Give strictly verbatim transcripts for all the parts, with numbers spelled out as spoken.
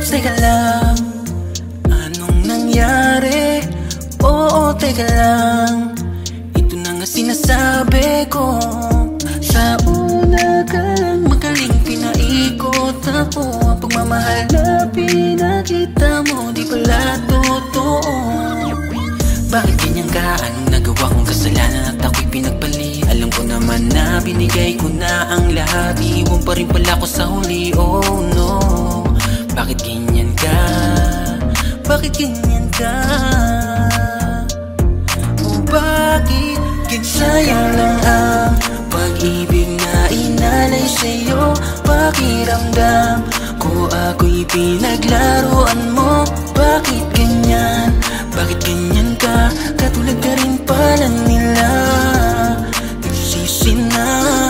teka lang, anong nangyari? Oo, teka lang, ito na nga sinasabi ko. Sa una ka lang magaling pinaikot ako. Ang pagmamahal na pinakita mo di pala totoo. Bakit ganyan ka? Anong nagawa kong kasalanan at ako'y pinagpali? Alam ko naman na binigay ko na ang lahat, iwan pa rin pala ko sa huli. Oh no, bakit ganyan ka? Bakit ganyan ka? Oh bakit ganyan? Sayang lang ang pag-ibig na inalay sa'yo. Pakiramdam ko ako'y pinaglaruan mo. Bakit ganyan? Bakit ganyan ka? Katulad ka rin pala nila. Nagsisi na,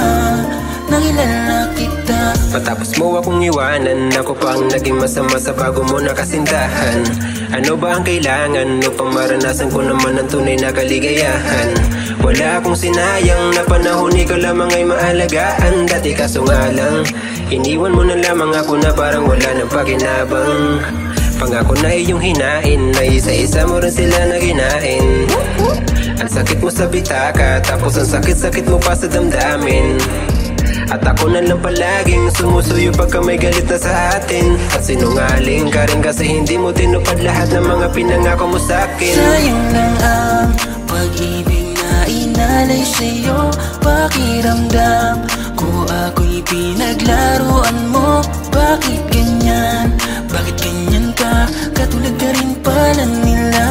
nakilala kita. Matapos mo akong iwanan, ako pa ang naging masama sa bago mo na kasintahan. Ano ba ang kailangan upang maranasan ko naman ang tunay na kaligayahan? Wala akong sinayang na panahon, ikaw lamang ay maalagaan. Dati kaso nga lang, iniwan mo na lamang ako na parang wala ng pakinabang. Pangako na iyong hinain, na isa-isa mo rin sila na ginain. Ang sakit mo sa bitaka, tapos ang sakit-sakit mo pa sa damdamin. At ako na lang palaging sumusuyo pagka may galit na sa atin. At sinungaling ka rin kasi hindi mo tinupad lahat ng mga pinangako mo sa'kin. Sayang lang ang pag-ibig na inalay sa'yo. Pakiramdam ko ako'y pinaglaruan mo. Bakit ganyan? Bakit ganyan ka? Katulad ka rin pala nila.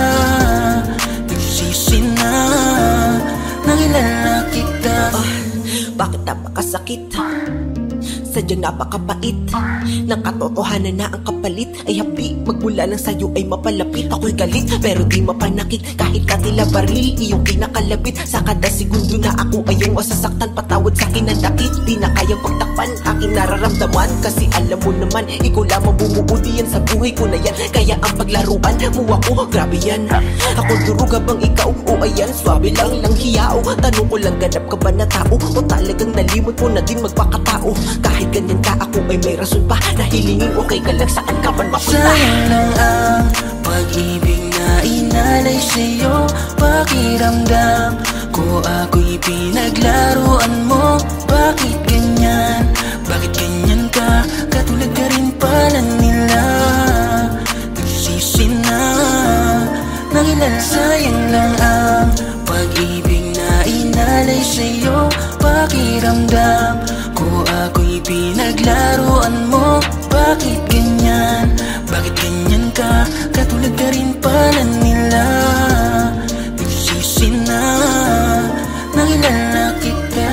Nagsisi na, nakilala kita. Oh, bakit napakasakit? Sadyang napakabait. Nang katotohanan na ang kapalit ay hapi. Magmula lang sa'yo ay mapalapit. Ako'y galit pero di mapanakit. Kahit katila baril, iyong kinakalabit. Sa kada segundo na ako ay iyong masasaktan. Patawad sa'kin ang dakit, di na kayang pagtakpan aking nararamdaman. Kasi alam mo naman, ikaw lamang bumuo diyan sa buhay ko na yan. Kaya ang paglaruan mo ako, grabe yan. Ako duruga bang ikaw? O ayan, swabe lang lang hiyao. Tanong ko lang, ganap ka ba na tao? O talagang nalimot mo na din magpakatao? Kahit ganyan ka, ako ay may rason pa na hilingin okay ka lang, saan ka man mapunta? Sayang lang ang pag-ibig na inalay sa'yo. Pakiramdam ko ako'y pinaglaruan mo. Bakit ganyan? Bakit ganyan ka? Katulad ka rin pala nila. Nagsisi na, nakilala. Sayang lang ang pag-ibig na inalay sa'yo. Pakiramdam ko ako'y pinaglaruan mo. Bakit ganyan? Bakit ganyan ka? Katulad ka rin pala nila. Nagsisi na, nakilala kita.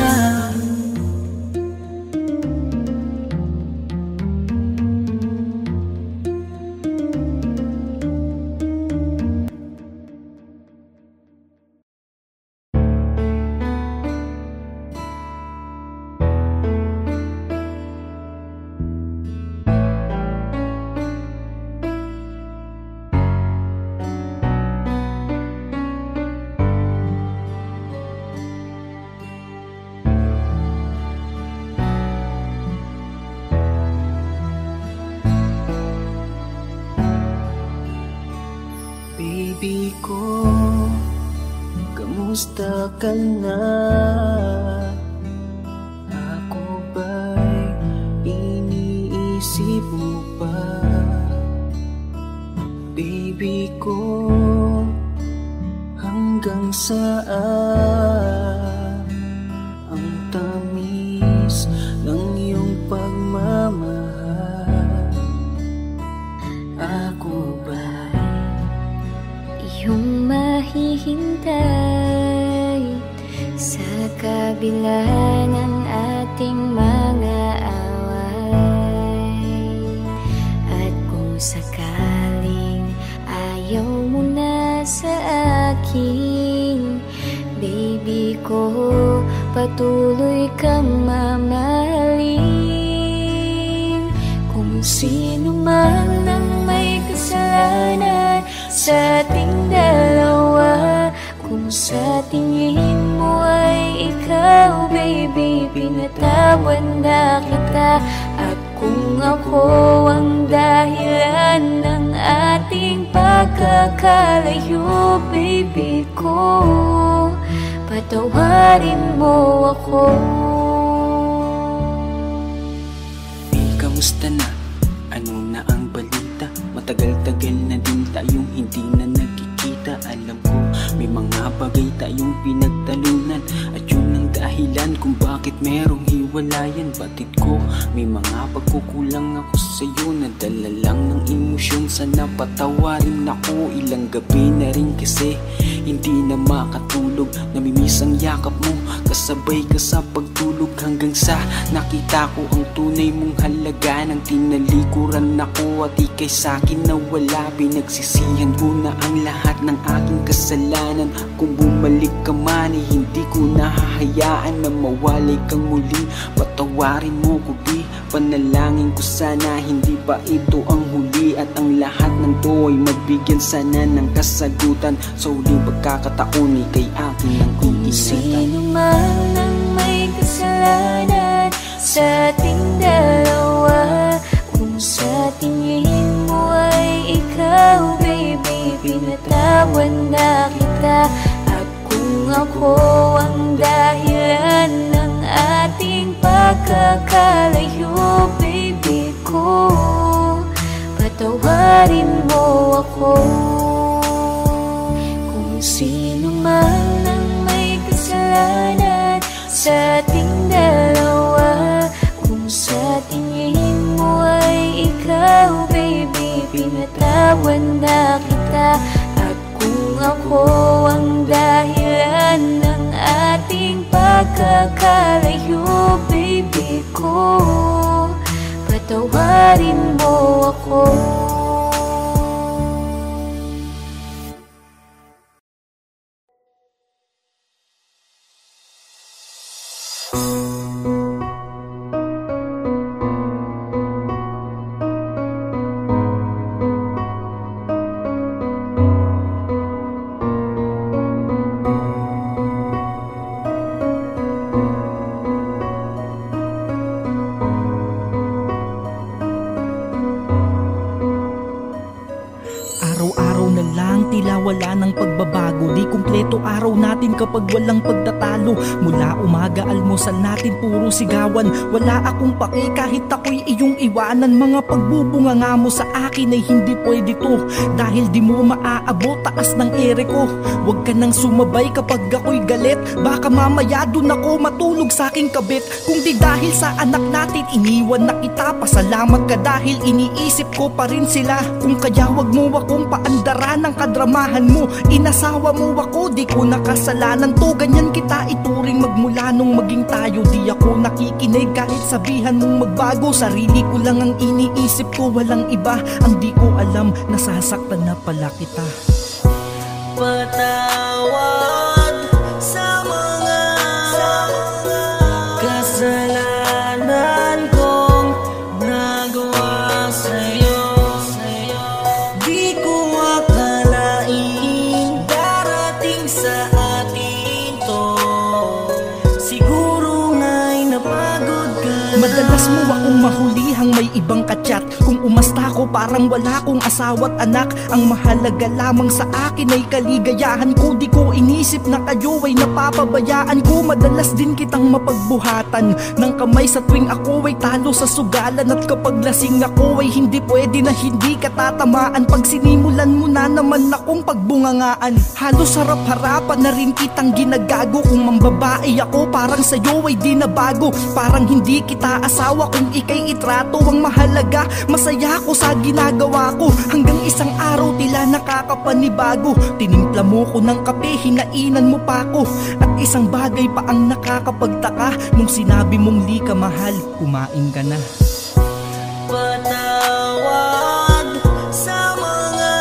Baby ko, kamusta ka na? Ako ba'y iniisip mo pa? Baby ko, hanggang saan ang tamis ng iyong pagmamahal? Ako ba'y iyong mahihintay sa kabila ng ating mga away? At kung sakaling ayaw mo na sa akin, baby ko, patuloy kang mamahalin. Kung sino man ang may kasalanan sa ating dalawa, kung sa tingin mo ay ikaw, baby, pinatawad na kita. At kung ako ang dahilan ng ating pagkakalayo, baby ko, patawarin mo ako. Hey, kamusta na? Ano na ang balita? Matagal-tagal na din tayong hindi na nagkikita. Alam ko, may mga bagay tayong pinagtalunan, at yun ang dahilan kung bakit merong hiwalayan. Batid ko, may mga pagkukulang ako sa'yo, nadala lang ng emosyon. Sana patawarin ako, ilang gabi na rin kasi hindi na makatulog. Namimiss ang yakap mo, kasabay ka sa pagtulog, hanggang sa nakita ko ang tunay mong halaga. Nang tinalikuran ako at ikay sa'kin nawala, pinagsisihan ko na ang lahat ng aking kasalanan. Kung bumalik ka man ay hindi ko nahahayaan na mawalay kang muli. Patawarin mo ko, di panalangin ko sana hindi pa ito ang huli, at ang lahat ng to ay magbigyan sana ng kasagutan. Sa huling pagkakataon ikay akin ang Kung sino man ang may kasalanan sa ating dalawa, kung sa tingin mo ay ikaw, baby, pinatawan na kita. At kung ako ang dahilan ng ating pagkakalayo, baby ko, patawarin mo ako. Kung sino man ang may kasalanan sa ating dalawa, kung sa tingin mo ay ikaw, baby, pinatawan na kita. At kung ako ang dahilan ng ating pagkakalayo, baby ko, patawarin mo ako. Wala ng pagbabago, di kumpleto araw natin kapag walang pagtatalo. Mula umaga almusal natin puro sigawan, wala akong pake kahit ako'y iyong iwanan. Mga pagbubunga nga mo sa akin ay hindi pwede to, dahil di mo maaabot taas ng ere ko. Huwag ka nang sumabay kapag ako'y galit, baka mamaya dun ako matulog sa aking kabit. Kung di dahil sa anak natin iniwan na kita, pasalamat ka dahil iniisip ko pa rin sila. Kung kaya wag mo akong paandaran ng kadramahan mo, inasawa mo ako, di ko nakasalanan to. Ganyan kita ituring magmula nung maging tayo. Di ako nakikinig kahit sabihan mong magbago. Sarili ko lang ang iniisip ko, walang iba. Ang di ko alam, nasasaktan na pala kita. Patawad sa mga kasalanan kong nagawa sa'yo. Di ko akalain darating sa atin to. Siguro nga'y napagod ka na. Madalas mo akong mahulihang may ibang katsat. Kung umasta ko parang wala kong asawa't anak. Ang mahalaga lamang sa akin ay kaligayahan ko. Di ko inisip na kayo ay napapabayaan ko. Madalas din kitang mapagbuhatan ng kamay sa tuwing ako ay talo sa sugalan. At kapag lasing ako ay hindi pwede na hindi ka tatamaan. Pag sinimulan mo na naman akong pagbungangaan, halos harap-harapan na rin kitang ginagago. Kung mambabae ako parang sa'yo ay di na bago. Parang hindi kita asawa kung ikay itrato. Ang mahalaga masaya ko sa ginagawa ko. Hanggang isang araw tila nakakapanibago. Tinimpla mo ko ng kape, hinainan mo pa ko. At isang bagay pa ang nakakapagtaka, nung sinabi mong li ka mahal, kumain ka na. Patawad sa mga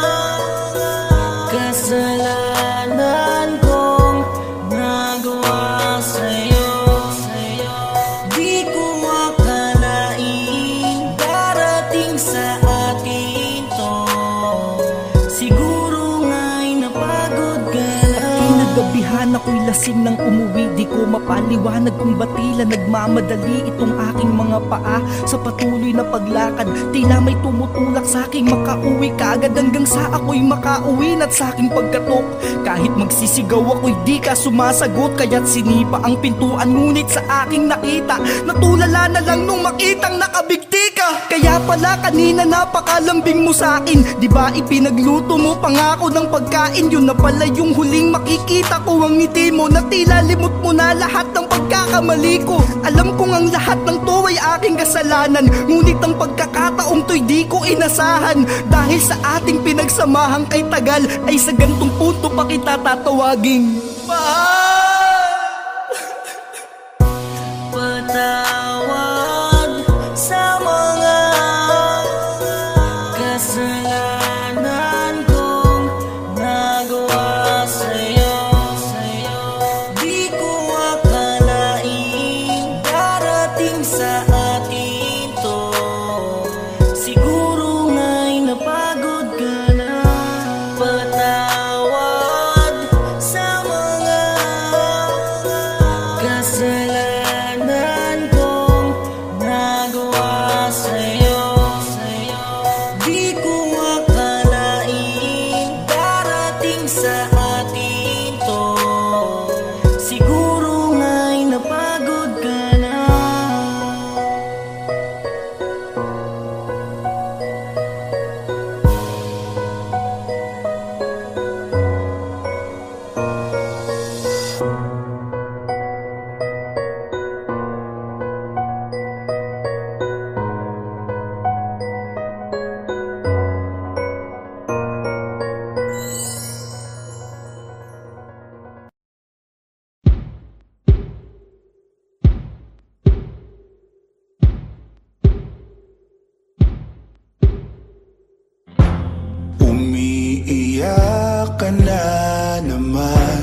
kasalanan kong nagawa sa'yo. Di ko akalain darating sa atin to. Siguro nga'y napagod ka na. Kinagabihan ako'y lasing nang umuwi. Di ko mapaliwanag kung ba't tila nagmamadali itong aking mga paa. Sa patuloy na paglakad, tila may tumutulak sa aking makauwi kaagad. Hanggang sa ako'y makauwi at sa aking pagkatok, kahit magsisigaw ako'y di ka sumasagot. Kaya't sinipa ang pintuan, ngunit sa aking nakita, natulala na lang nung makitang nakabigti ka. Kaya pala kanina napakalambing mo sa akin. Di ba ipinagluto mo pangako ng pagkain? Yun na pala yung huling makikita ko, ang ngiti mo na tila limot mo na lahat ng pagkakamali ko. Alam kong ang lahat ng to ay aking kasalanan, ngunit ang pagkakataong to'y di ko inasahan. Dahil sa ating pinagsamahang kay tagal, ay sa gantong punto pa kita tatawaging mahal. Patawad sa mga kasalanan kong nagawa sa'yo. Di ko akalain darating sa atin to. Siguro nga'y napagod ka na. Patawad sa mga kasalanan kong nagawa sa'yo. Di ko akalain darating sa atin to. Siguro nga'y napagod ka na. Umiiyak ka na naman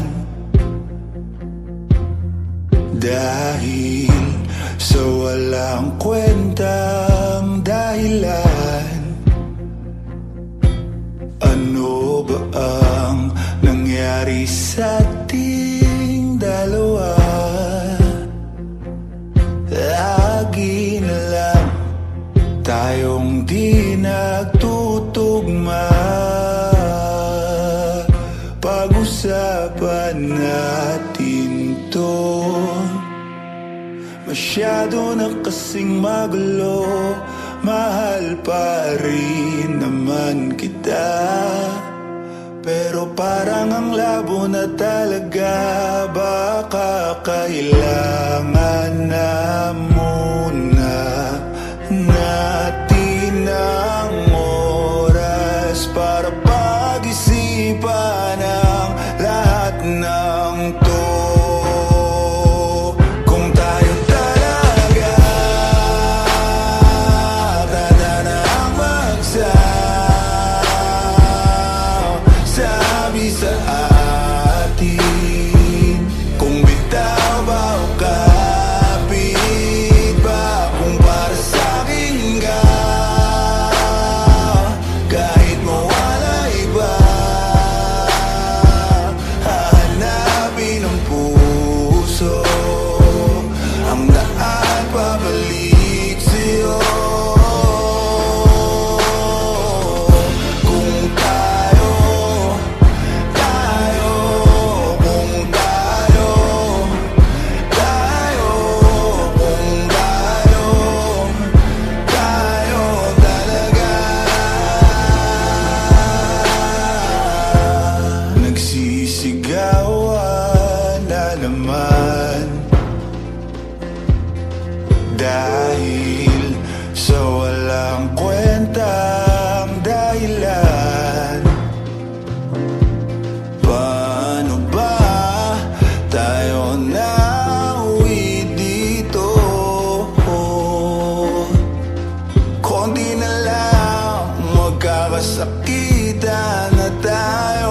dahil sa walang kwentang dahilan. Ano ba ang nangyari sa ating dalawa? Lagi na lang tayong di nagtutugma. Pag-usapan natin to. Masyado na kasing magulo. Mahal pa rin naman kita, pero parang ang labo na talaga. Baka kailangan na muna natin ang oras para pag-isipan ang lahat ng to. Kung tayo talaga tatanang magsasabi sa atin, kung bitaw ba o kapit ba, kung para sa'kin ka, kahit mawala iba, hahanapin ang puso ang daan pabalik sa'yo. Kung tayo, tayo, kung tayo, tayo, kung tayo, tayo talaga. Nagsisigawan na naman dahil sa walang kwentang dahilan. Paano ba tayo nauwi dito? Konti na lang magkakasakitan na tayo.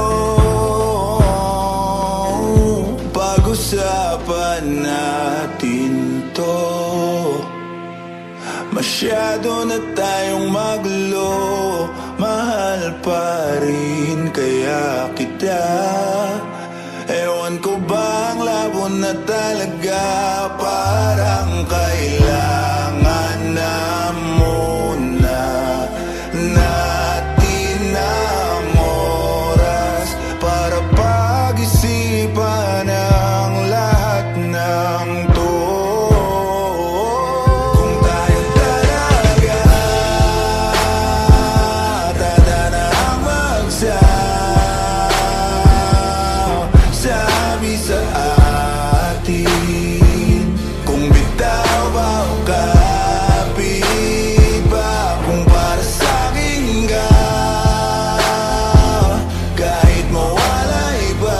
Pag-usapan natin to. Masyado na tayong magulo. Mahal pa rin kaya kita. Ewan Ewan ko bang labo na talaga, parang kailangan na muna natin ang oras para pag-isipan ang lahat ng to. Kung tayo talaga tatanang magsasabi sa atin, kung bitaw ba o kapit ba, kung para sa'kin ka, kahit mawala iba,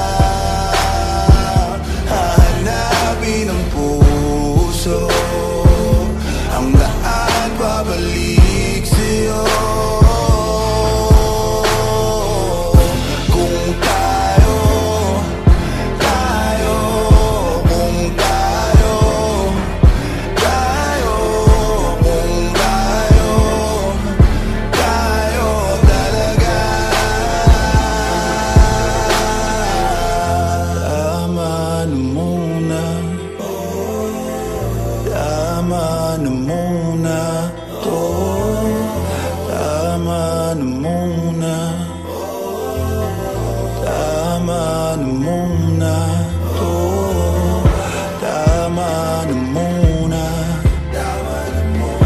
hahanapin ang puso ang daan pabalik sa'yo. Kung tayo, tayo, kung tayo, tayo, kung tayo, tayo talaga. Tama na muna, tama na muna to, tama na muna, tama na muna to, tama na muna, tama na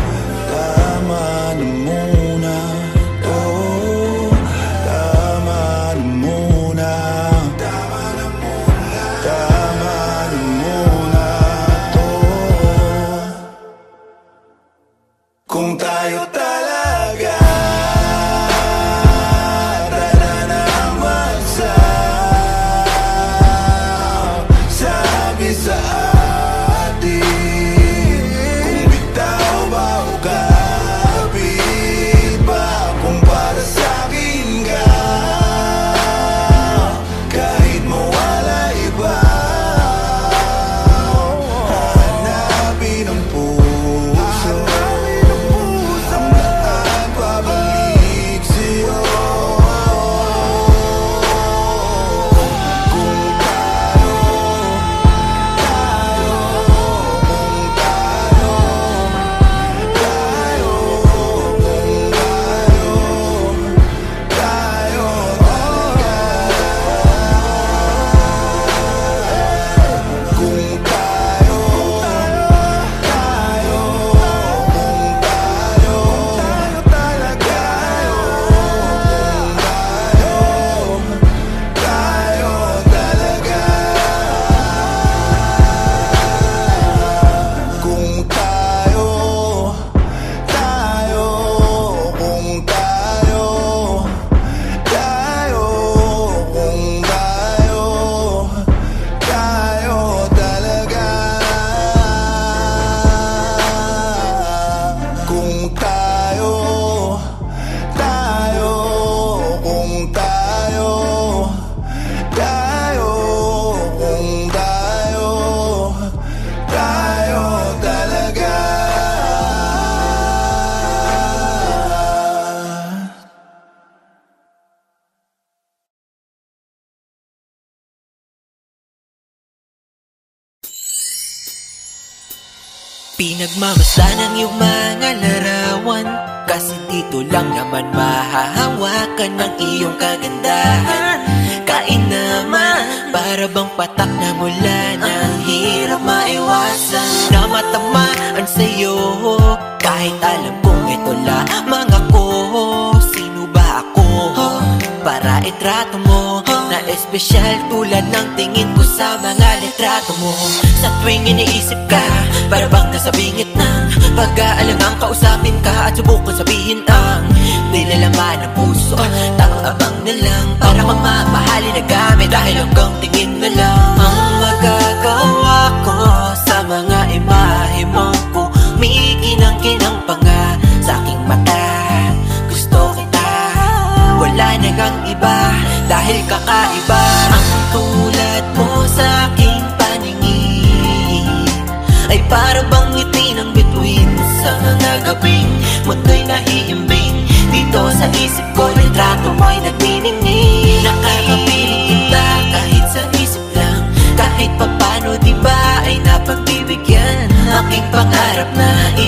muna to, tama na muna, tama na muna to. Kung tayo talaga tatanang magsasabi sa atin, kung bitaw ba o kapit ba, kung para sa'kin ka, kahit mawala iba, hahanapin ang puso ang daan pabalik sa'yo. Kung tayo, tayo, kung tayo, tayo, kung tayo, tayo talaga. Kung tayo, tayo, kung tayo, tayo talaga. Kung tayo, tayo talaga. Kung tayo, tayo, kung tayo, tayo, kung tayo, tayo talaga. Kung tayo, tayo, kung tayo, tayo, kung tayo, tayo talaga. Pinagmamasdan ang iyong mga larawan, kasi dito lang naman mahahawakan ng iyong kagandahan. Kain naman, para bang patak na mula ng hirap maiwasan na matamaan sa'yo, kahit alam kong ito lamang ako. Sino ba ako para itrato mo na espesyal tulad ng tingin ko sa mga litrato mo? Sa tuwing iniisip ka, para bang nasa bingit ng pag-aalam ang kausapin ka at subukan sabihin ang nilalaman ng puso. Tamang abang na lang para mamamahalin na gamit, dahil hanggang tingin na lang ang magagawa ko sa mga imahe mong kumikinang-kinang pa nga sa aking mata. Gusto kita, wala na ngang iba, dahil kakaiba ang tulad mo sa aking paningin. Ay para bang ngiti ng bituin sa mga gabing mundo'y nahiimbing. Dito sa isip ko, litrato mo'y nagniningning. Nakakapiling kita kahit sa isip lang.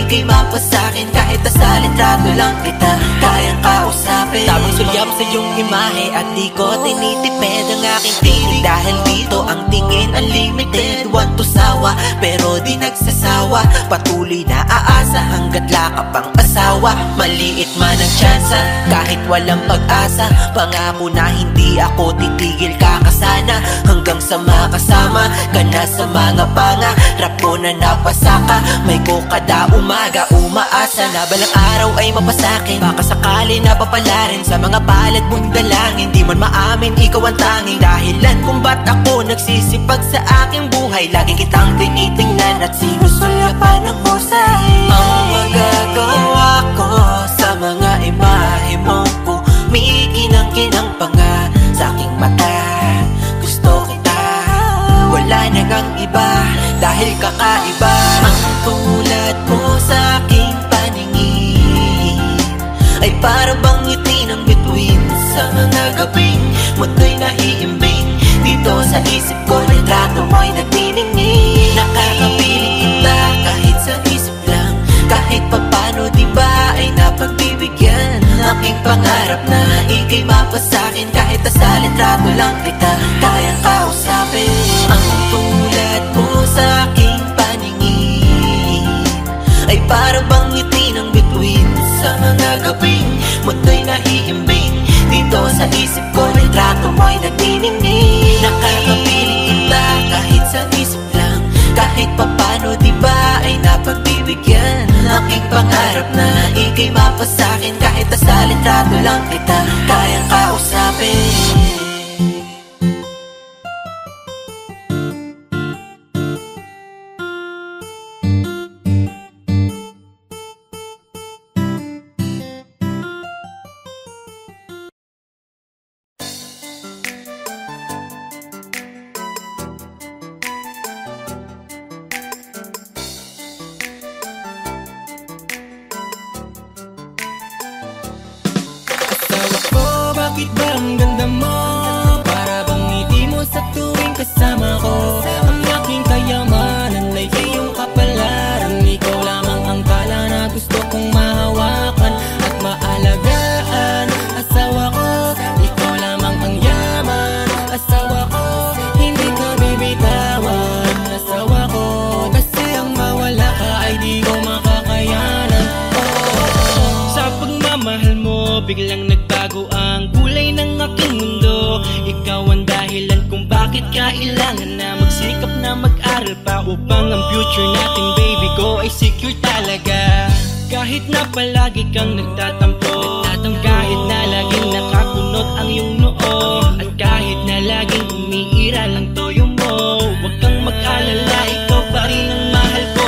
ika'y mapasakin. Kahit nasa litrato lang kita kayang kausapin. Tamang sulyap sa iyong imahe at di ko tinitipid ang aking tinig. Dahil dito ang tingin unlimited. Want to sawa pero di nagsasawa. Patuloy na aasa hanggat laka pang asawa. Maliit man ang tsansa kahit walang pag-asa. Pangako na hindi ako titigil kakasana hanggang sa makasama ka na sa mga panga. Rap ko na napasaka, may kokada umaga. Umaasa na balang araw ay mapasakin. Baka sakali na papalarin sa mga palad mong dalangin. Di man maamin ikaw ang tanging dahilan kung ba't ako nagsisipag sa aking buhay. Lagi kitang tinitingnan at sinusulyapan ang husay. Ang magagawa ko sa mga imahe mong kumikinang-kinang pa nga sa aking mata. Gusto kita, wala na ngang iba dahil kakaiba. Ang tulad mo sa aking paningin ay para bang ngiti ng bituin sa mga gabing mundo'y naiimbing. Dito sa isip ko retrato mo'y nagniningning. Nakakapiling kita kahit sa isip lang. Kahit papano diba ay napagbibigyan. Aking pangarap na ika'y mapasakin. Kahit nasa litrato lang kita kayang kausapin. Ang tulad mo sa aking paningin ay para bang ngiti ng bituin sa mga gabing mundo'y naiimbing. Dito sa isip ko retrato mo'y nagniningning. Nakakapiling kita kahit sa isip lang. Kahit papano diba ay napagbibigyan. Aking pangarap na ika'y mapasakin. Kahit nasa litrato lang kita kayang kausapin. Bakit ba ang ganda mo? Para bang ngiti mo sa tuwing kasama ko. Ang aking kayamanan ay iyong kapalaran. Ikaw lamang ang tala na gusto kong mahawakan at maalagaan. Asawa ko, ikaw lamang ang yaman. Asawa ko, hindi ka bibitawan. Asawa ko, kasi ang mawala ka ay di ko makakayanan. Oh, sa pagmamahal mo, biglang nagbago ang kulay ng aking mundo. Ikaw ang dahilan kung bakit kailangan na magsikap na mag-aral pa upang ang future natin, baby ko, ay secure talaga. Kahit na palagi kang nagtatampo, kahit na laging nakakunot ang iyong noo, at kahit na laging umiira lang toyo mo, huwag kang mag-alala, ikaw pa rin ang mahal ko.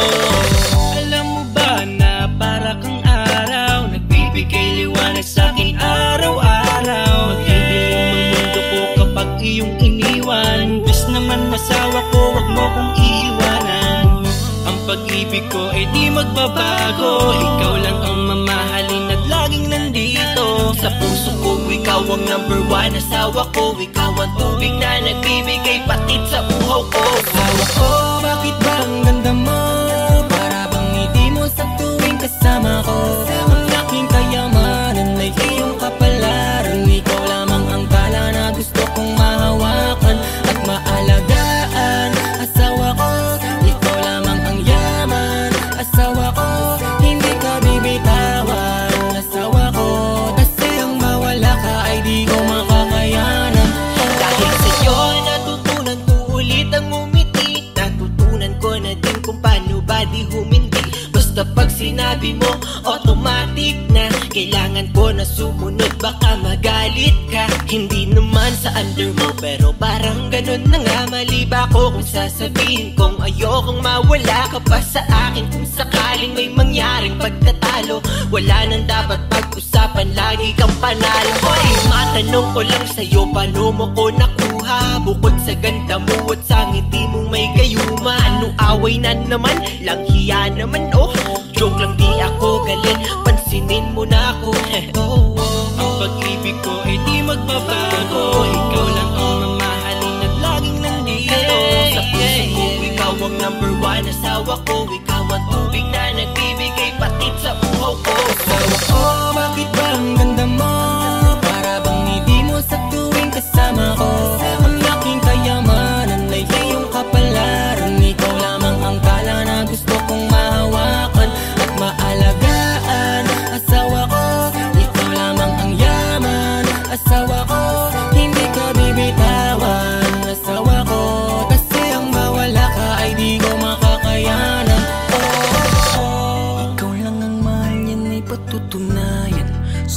Alam mo ba na para kang araw, nagbibigay liwanag sa akin araw-araw. Magdidilim ang mundo ko kapag iyong iniwan. Bis naman masawa ko, wag mo kong iiwanan. Ang pag-ibig ko ay di magbabago. Ikaw lang ang mamahalin at laging nandito. Sa puso ko, ikaw ang number one. Asawa ko, ikaw ang tubig na nagbibigay patid sa uhaw ko. Asawa ko, bakit ba ang ganda mo? Para bang ngiti mo sa tuwing kasama ko. Ang aking kayamanan ay iyong kapalaran. Ikaw lamang ang tala na gusto kong mahawakan at maalagaan. Asawa ko, ikaw lamang ang yaman. Asawa ko, hindi ka bibitawan. Asawa ko, kasi ang mawala ka ay di ko makakayanan. Dahil sa'yo natutunan ko ulit ang umiti. Natutunan ko na din kung paano ba di humindi. Basta pag sinabi mo, automatic na kailangan ko na sumunod, baka magalit ka. Hindi naman sa under mo, pero parang ganun na nga. Mali ba ko kung sasabihin kong ayokong mawala ka pa sa akin? Kung sakaling may mangyaring pagtatalo, wala nang dapat pag-usapan, lagi kang panalo. Oy, matanong ko lang sa'yo, paano mo ko nakuha? Bukod sa ganda mo at sa ngiti mong may gayuma, ano away na naman? Lang hiya naman, oh. Joke lang, di ako galit, pansinin mo na ako. Oh, oh, ang pag-ibig ko ay di magbabago. Ikaw lang ang mamahalin at laging nandito. Sa puso ko, ikaw ang number one. Asawa ko, ikaw ang tubig na nagbibigay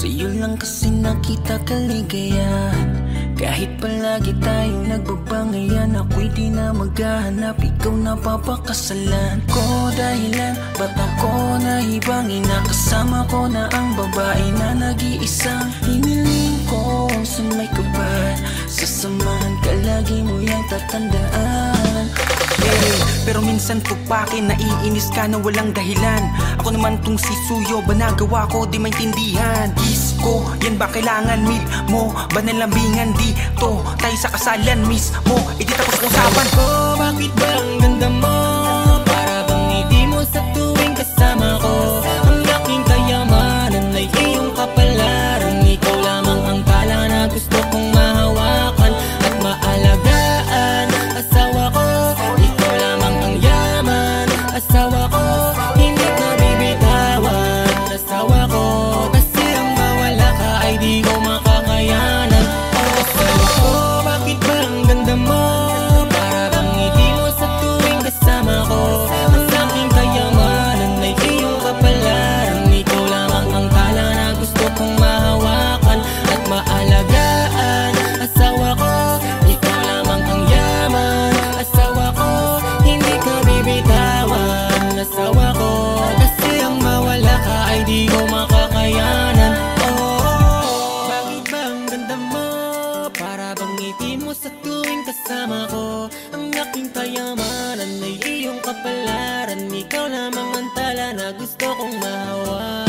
Sa'yo lang kasi nakita kaligayahan. Kahit palagi tayo nagbabangayan, ako'y di na maghahanap, ikaw na papakasalan ko. Dahilan ba't ako nahibangin na kasama ko na ang babae na nag-iisang hiniling ko sa may kabal. Sasamahan ka, lagi mo yang tatandaan. Hey, pero minsan tupakin, naiinis ka na walang dahilan. Ako naman tong si Suyo, ba nagawa ko di maintindihan. Isko, yan ba kailangan meet mo? Ba nalambingan dito, tayo sa kasalan mismo. E di tapos usapan ko, bakit ba ang ganda mo? Para bang ngiti mo sa tuwing kasama ko. Ang laking kayamanan ay iyong kapalaran. Ikaw lamang ang tala na gusto kong mahawakan at maalagaan. Asawa ko, ikaw lamang ang yaman. Asawa ko, hindi ka bibitawan. Asawa ko, kasi ang mawala ka ay di ko makakayanan. Asawa ko, bakit ba ang ganda mo? Para bang ngiti mo sa tuwing kasama ko. Ang aking kayamanan ay iyong kapalaran. Ikaw lamang ang tala na gusto kong mahawakan at maalagaan. Asawa ko, ikaw lamang ang yaman. Asawa ko, hindi ka bibitawan. Asawa ko, kasi ang mawala ka ay di ko makakayanan. Oh, bakit ba ang ganda mo? Para bang ngiti mo sa tuwing kasama ko. Ang aking kayamanan ay iyong kapalaran. Ikaw lamang ang tala na gusto kong mahawakan.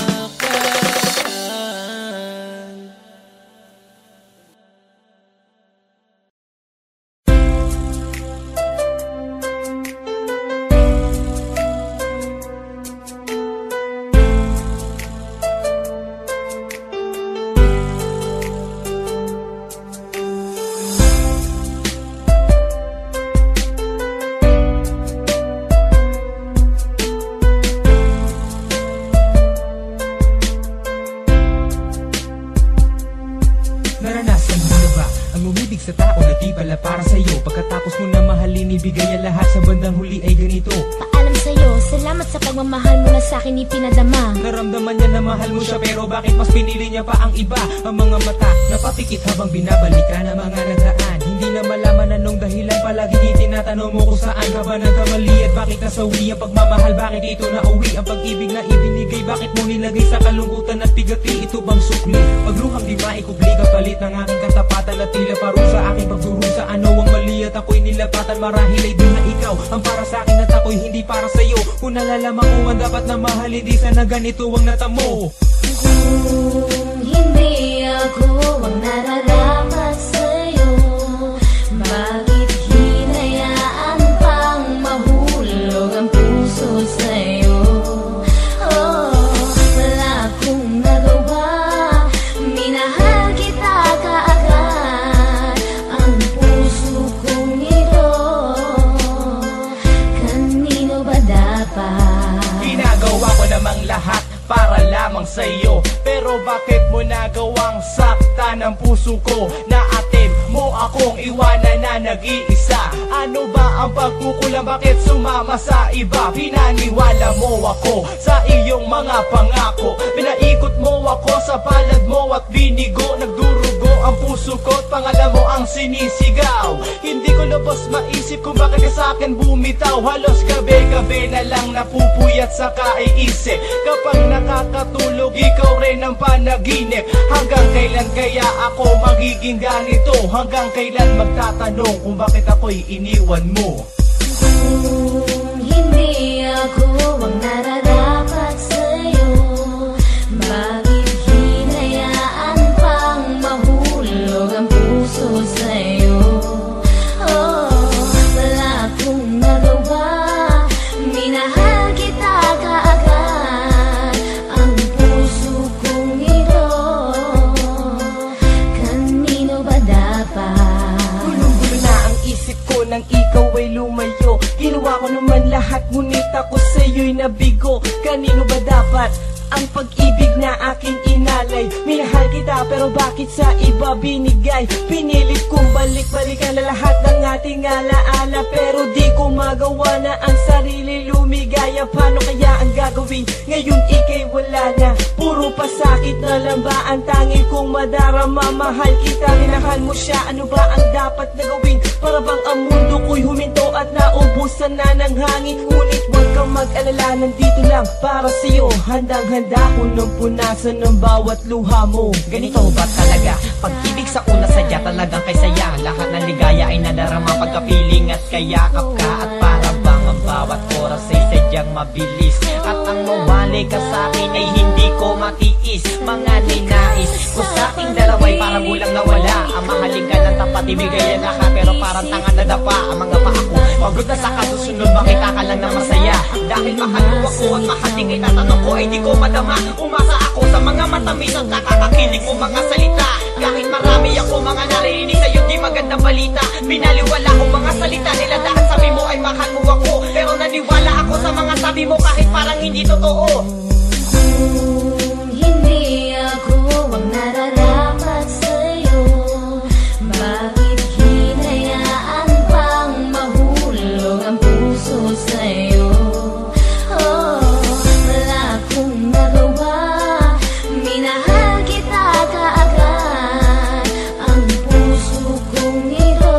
Naranasan mo na ba ang umibig sa tao na di pala para sa'yo? Pagkatapos mo na mahalin, ibigay ang lahat, sa bandang huli ay ganito. Paalam sa'yo, salamat sa pagmamahal mo na sa'kin ipinadama. Naramdaman niya na mahal mo siya, pero bakit mas pinili niya pa ang iba? Ang mga mata napapikit habang binabalikan ang mga nagraan. Hindi na malaman anong dahilan, palagi tinatanong mo kung saan ka ba nagkamali at bakit nasawi ang pagmamahal, bakit ito nauwi ang pag-ibig na ibinigay, bakit mo nilagay sa kalungkutan at bigati? Ito bang sukli? Pagluhang di maikubli kapalit ng aking katapatan at tila parusa aking pagdurusa. Ano ang mali at ako'y nilapatan? Marahil ay di na ikaw ang para sa akin at ako'y hindi para sa'yo. Kung nalalaman ko ang dapat na mahal, hindi sana ganito ang natamo. Kung hindi ako ang nararapat sa'yo, bakit hinayaan pang mahulog ang puso sa'yo? Oh, wala akong nagawa, minahal kita kaagad. Ang puso kong ito, kanino ba dapat? Ginagawa ko namang lahat para lamang sa'yo, pero bakit mo nagawang saktan ang puso ko? Naatim mo akong iwanan na nag-iisa. Ano ba ang pagkukulang? Bakit sumama sa iba? Pinaniwala mo ako sa iyong mga pangako. Pinaikot mo ako sa palad mo at binigo. Nagdurugo ang puso ko at pangalan mo ang sinisigaw. Hindi ko lubos maisip kung bakit ka sa akin bumitaw. Halos gabi-gabi na lang napupuyat sa kaiisip. Kapag nakakatulog, ikaw rin ang panaginip. Hanggang kailan kaya ako magiging ganito? Hanggang kailan magtatanong kung bakit ako'y iniwan mo? Kung hindi ako ang nararapat sa'yo, bakit hinayaan pang mahulog ang puso sa'yo? Oh, wala akong nagawa, minahal kita kaagad. Ang puso kong ito, kanino ba dapat? Gulong-gulo na ang isip ko nang ikaw ay lumayo. Ginawa ko naman lahat, ngunit ako sa'yo'y nabigo. Kanino ba dapat ang pag-ibig na aking inalay? Minahal kita pero bakit sa iba binigay? Pinilit kong balik-balikan na lahat ng ating alaala, pero di ko magawa na ang sarili lumigaya. Paano kaya ang gagawin? Ngayon ika'y wala na, puro pa sa'kin Kahit na lang ba ang tanging kong madarama, mahal kita, minahal mo siya. Ano ba ang dapat na gawin? Para bang ang mundo ko'y huminto at naubusan na ng hangin. Ngunit huwag kang mag-alala, nandito lang para sa'yo. Handang-handa ko nang punasan ng bawat luha mo. Ganito ba talaga? Pag-ibig sa una sadya talagang kay saya. Lahat ng ligaya ay nadarama pagkapiling at kayakap ka. At para bang ang bawat oras ay sadyang mabilis. At ang mawali ka sa'kin ay hindi ko matiis. Mga ninais ko sa'king dalaway parang ulang nawala. Ang mahalin ka ng tapat, ibigay ang lahat, pero parang tanga na dapa. Ang mga pa ako, pagod na sa kasusunod, makita ka lang na masaya. Dahil mahal mo ako at mahal din kita, tanong ko ay di ko madama. Umasa ako sa mga matamis at nakakakilig mo mga salita. Kahit marami ako mga naririnig sa'yo di magandang balita. Binaliwala ko mga salita nila dahil sabi mo ay mahal mo ako. Pero naniwala ako sa mga sabi mo kahit parang hindi totoo. Kung hindi ako ang nararapat sa'yo, bakit hinayaan pang mahulog ang puso sa'yo? Oh, wala akong nagawa, minahal kita kaagad. Ang puso kong ito,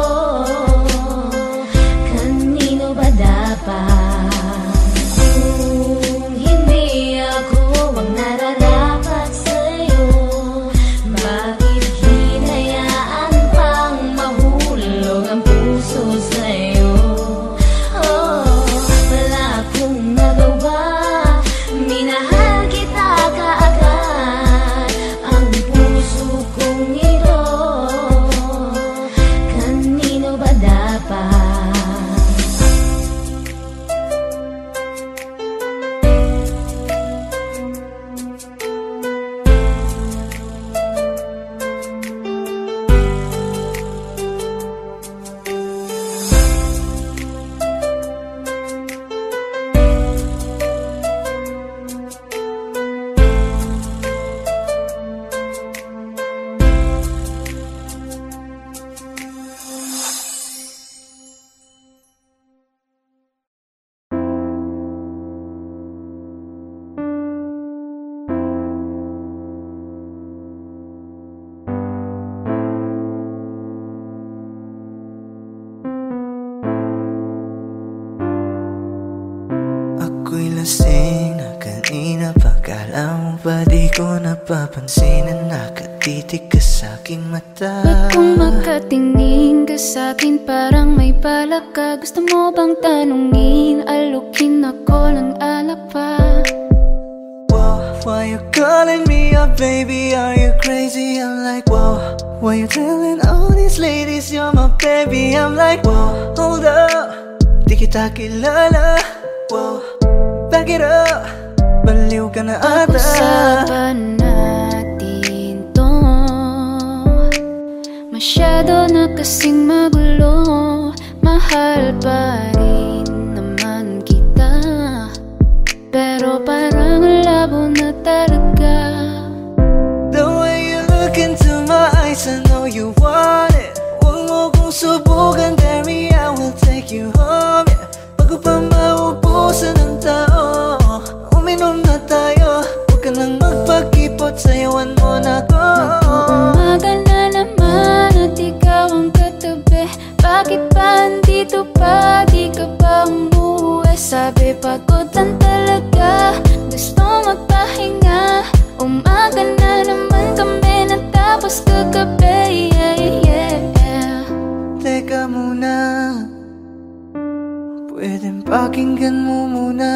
kanino ba dapat? Kung hindi ako ang nararapat sa'yo, bakit hinayaan pang mahulog ang puso sa'yo? Oh, wala akong nagawa, minahal kita kaagad. Ang puso kong ito, kanino ba dapat? Ako'y lasing na kanina pa. Kala mo ba di ko napapansin na nakatitig ka sa'king mata? Ba't kung makatingin ka sa'kin parang may balak ka? Gusto mo bang tanungin, alukin ako ng alak pa? Whoa, why you calling me up, baby? Are you crazy? I'm like, whoa. Why you telling all these ladies you're my baby? I'm like, whoa, hold up, di kita kilala. Whoa, back it up, baliw ka na ata. Pag-usapan natin to, masyado na kasing magulo. Mahal pa rin naman kita, pero parang labo na talaga. The way you look into my eyes, I know you want it. Huwag mo kong subukan, dare me, I will take you home, yeah. Bago pa maubusan ng tao, uminom na tayo. Huwag ka nang magpakipot, sayawan mo na ko. Mag-uumaga na naman at ikaw ang katabi. Bakit ba andito pa, di ka ba umuwi? Sabi pagod lang talaga, gusto magpahinga. Umaga na naman kami natapos kagabi, yeah, yeah. Teka muna, pwedeng pakinggan mo muna.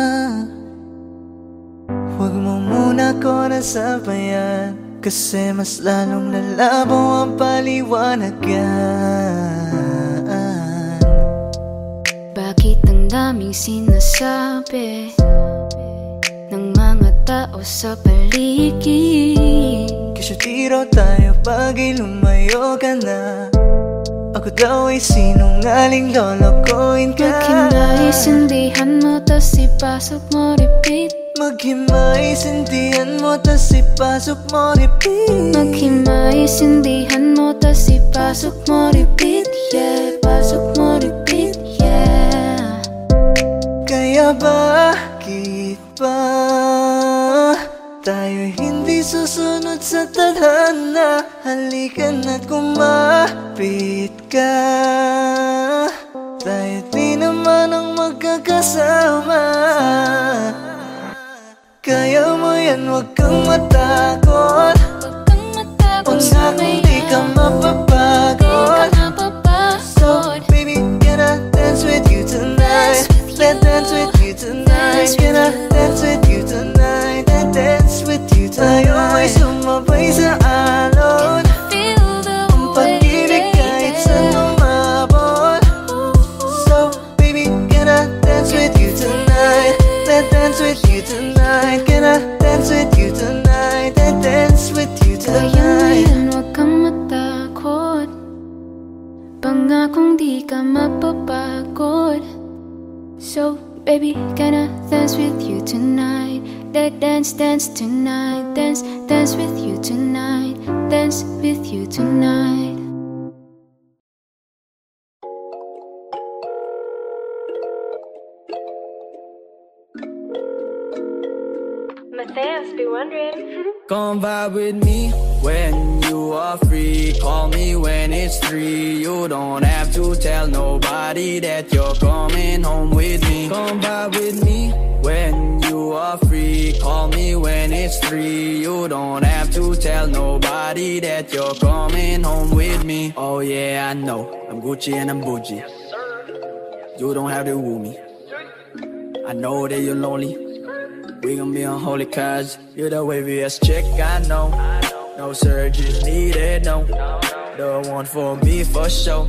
Huwag mo muna ko nasabayan, kasi mas lalong lalabo ang paliwanagan. Bakit ang daming sinasabi ng mga tao sa paligid? Kasi di raw tayo bagay, lumayo ka na. Ako daw ay sinungaling, lolokohin ka. Maghinaisindihan mo, tas ipasok mo, repeat. Maghimaisindihan mo, tas ipasok mo, repeat. Maghimaisindihan mo, tas ipasok mo, repeat. Yeah, pasok mo, repeat, yeah. Kaya bakit ba tayo'y hindi susunod sa tadhana. Halika na't kumapit ka, tayo't di naman ang magkakasama. Kaya mo yan, huwag kang matakot. Pangakong di ka mapapagod. So baby, can I dance with you tonight? Let's dance with you tonight. Can I dance with you tonight? Let's dance with you tonight. Tayo ay sumabay sa alon, ang pag-ibig kahit saan umabot. So baby, can I dance with you tonight? Let's dance with you tonight. Can I dance with you tonight? Let's dance with you tonight. Kaya mo yan, huwag kang matakot. Pangakong di ka mapapagod. So baby, can I dance with you tonight? Let's dance, dance tonight. Dance, dance with you tonight. Dance with you tonight. Mateos be wondering. Come vibe with me when you are free. Call me when it's three. You don't have to tell nobody that you're coming home with me. Come vibe with me when you are free. Call me when it's three. You don't have to tell nobody that you're coming home with me. Oh yeah, I know I'm Gucci and I'm bougie. You don't have to woo me. I know that you're lonely. We gon' be unholy cause you're the waviest chick I know. No surgery needed, no. The one for me for sure.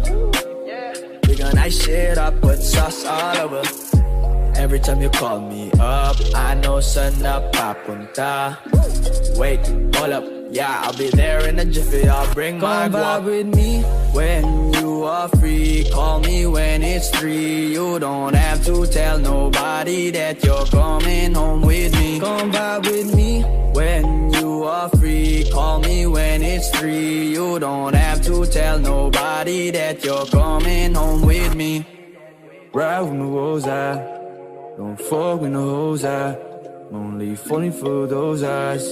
We gon' ice shit up, put sauce all over. Every time you call me up, I know saan na papunta. Wait, hold up, yeah, I'll be there in a jiffy. I'll bring my guap. Come vibe with me when you are free. Call me when it's three. You don't have to tell nobody that you're coming home with me. Come vibe with me when you are free. Call me when it's three. You don't have to tell nobody that you're coming home with me. Ride with my woes, I don't fuck with no hoes, I only falling for those eyes.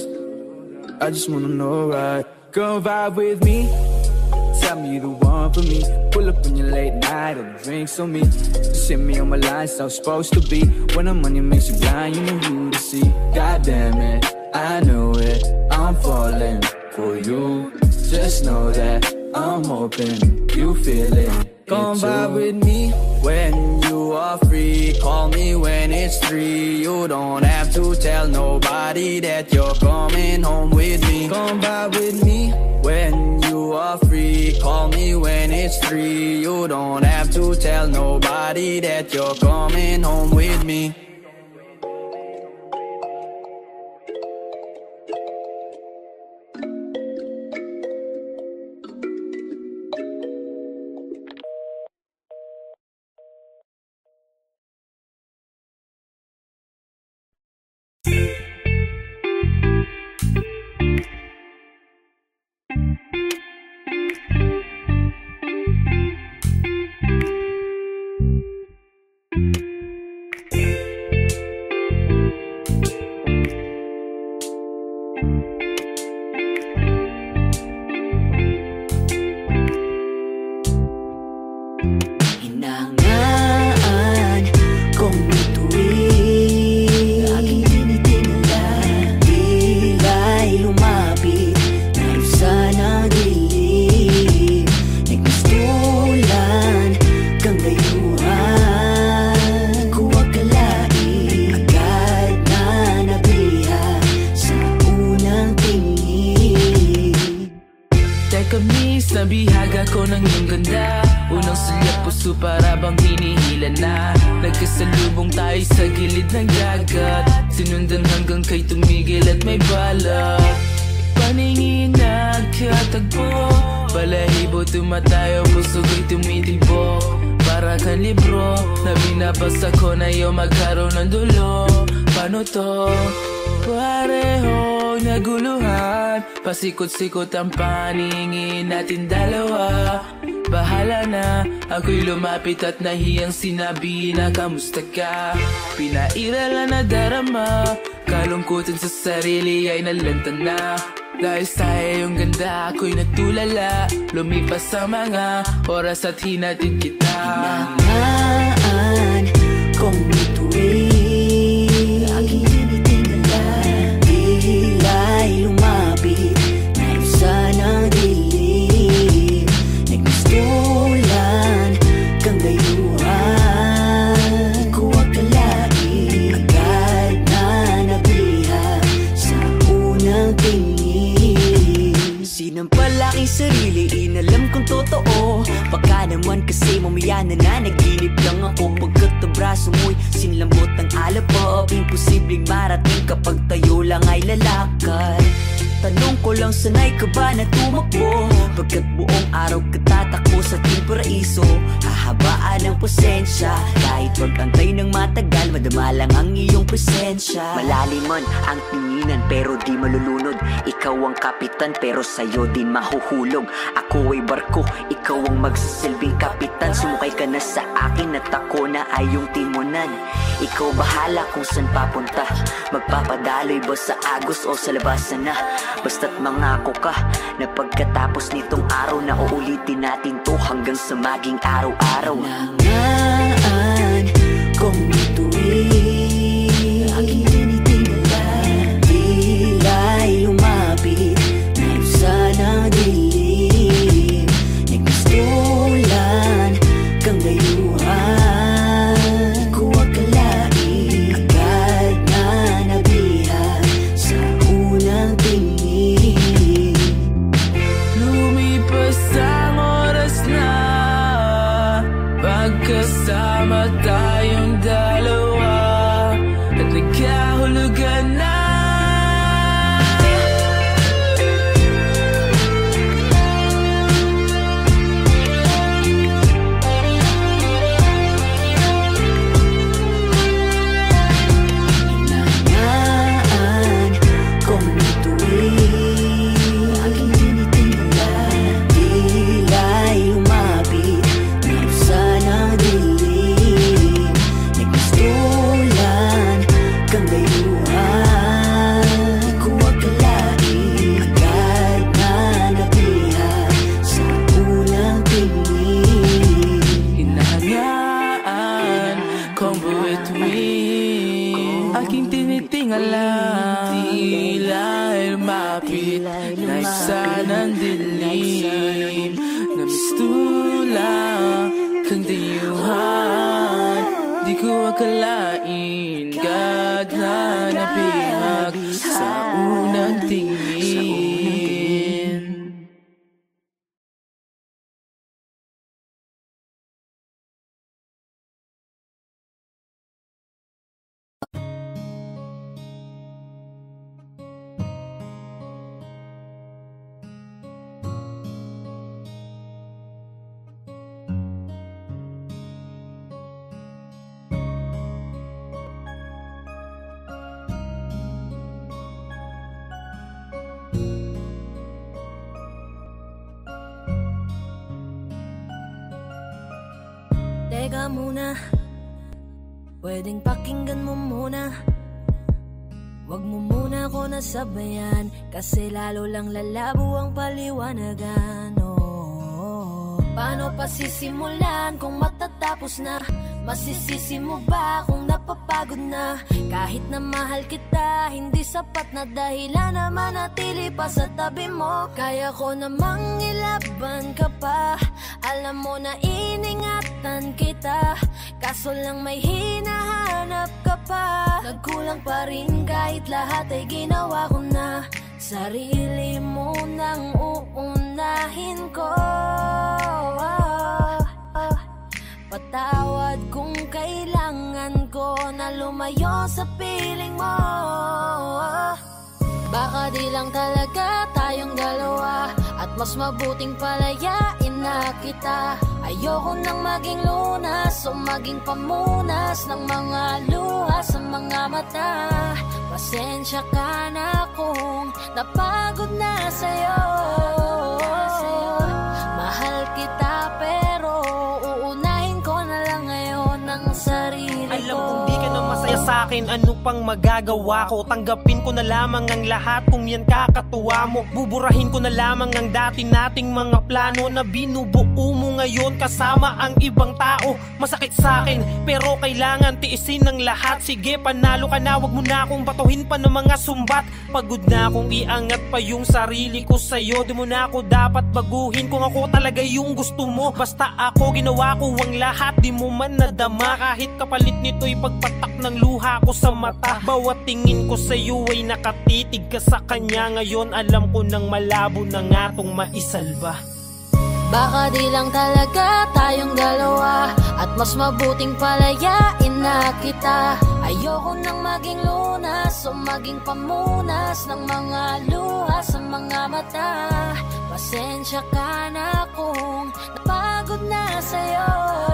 I just wanna know, right? Come vibe with me. Tell me you the one for me. Pull up in your late night, or drinks on me. Just hit me on my line, so I'm supposed to be. When the money makes you blind, you know who to see. God damn it, I know it. I'm falling for you. Just know that I'm hoping you feel it. Come vibe with me when you are free. Call me when it's three. You don't have to tell nobody that you're coming home with me. Come vibe with me when you are free. Call me when it's three. You don't have to tell nobody that you're coming home with me. Pasikot-sikot ang paningin natin dalawa. Bahala na, ako'y lumapit at nahiyang sinabi na kamusta ka. Pinairala na darama, kalungkutan sa sarili ay nalanta na. Dahil sa iyong ganda ako'y natulala. Lumipas ang mga oras at hinatid kita. Hinangaan kung ito'y laging tinitingala. Dila'y lumapit na isa ng dilim. Nagpistulan kang dayuhan. Di ko akalain agad na nabiha sa unang tingin. Sinampal aking sarili, inalam kong totoo. Baka naman kasi mamaya na na naginip lang ako. Pagkat ang braso mo'y sinlambot ng alapop. Imposibleng marating kapag tayo lang ay lalakad. Tanong ko lang, sanay ka ba na tumakbo? Pagkat buong araw katatakbo sa ating paraiso. Hahabaan ang pasensya, kahit pagantay ng matagal, madama lang ang iyong presensya. Malalim man ang tinginan pero di malulunod. Ikaw ang kapitan pero sa'yo din mahuhulog. Ako ay barko, ikaw ang magsasilbing kapitan. Sumakay ka na sa akin at ako na ay iyong timunan. Ikaw bahala kung saan papunta. Magpapadaloy ba sa agos o sa labasan na? Basta't mangako ka na pagkatapos nitong araw na uulitin natin to hanggang sa maging araw-araw. Nangaan kung ito'y laging tinitingala. Dila'y lumapit na isa ng dilim. Nagpistulan kang dayuhan. Di ko akalain agad na nabiha sa unang tingin. Lumipas ang oras na pagkasama tayong dalawa at nagkahulugan na. Hinangaan kung ito'y laging tinitingala. Dila'y lumapit na isa ng dilim. Nagpistulan kang dayuhan. Di ko akalain agad na nabiha sa unang tingin. Hinahangaan kung buwituin aking tinitingala. Dila'y lumapit na isa ng dilim. Namistula kang dayuhan. Di ko akalain agad na nabihag sa unang tingin. Teka muna, pwedeng pakinggan mo muna. Wag mo muna ako nasabayan, kasi lalo lang lalabo ang paliwanagan. Oh, paano pa sisimulan kung matatapos na? Masisisi mo ba kung napapagod na? Kahit na mahal kita, hindi sapat na dahilan na manatili pa sa tabi mo. Kaya ko namang ilaban ka pa. Alam mo na iningatan kita, kaso lang may hinahanap ka pa. Nagkulang pa rin kahit lahat ay ginawa ko na. Sarili mo nang uunahin ko. Patawad kung kailangan ko na lumayo sa piling mo. Baka di lang talaga tayong dalawa, at mas mabuting palayain na kita. Ayoko nang maging lunas o maging pamunas ng mga luha sa mga mata. Pasensya ka na kung napagod na sa'yo. Mahal kita pero uunahin ko na lang ngayon ang sarili ko. Alam kong di ka na masaya sa'kin, akin, ano pang magagawa ko? Tanggapin ko na lamang ang lahat kung yan kakatuwa mo. Buburahin ko na lamang ang dati nating mga plano na binubuo mo ngayon kasama ang ibang tao. Masakit sa akin pero kailangan tiisin ng lahat. Sige, panalo ka na, wag mo na akong batuhin pa ng mga sumbat. Pagod na akong iangat pa yung sarili ko sa'yo. Di mo na ako dapat baguhin kung ako talaga yung gusto mo. Basta ako ginawa ko ang lahat, di mo man nadama. Kahit kapalit nito'y pagpatak ng luha ko sa mata. Bawat tingin ko sa'yo ay nakatitig ka sa kanya. Ngayon alam ko nang malabo na nga tong maisalba. Baka di lang talaga tayong dalawa, at mas mabuting palayain na kita. Ayoko nang maging lunas o maging pamunas ng mga luha sa mga mata. Pasensya ka na kung napagod na sa'yo.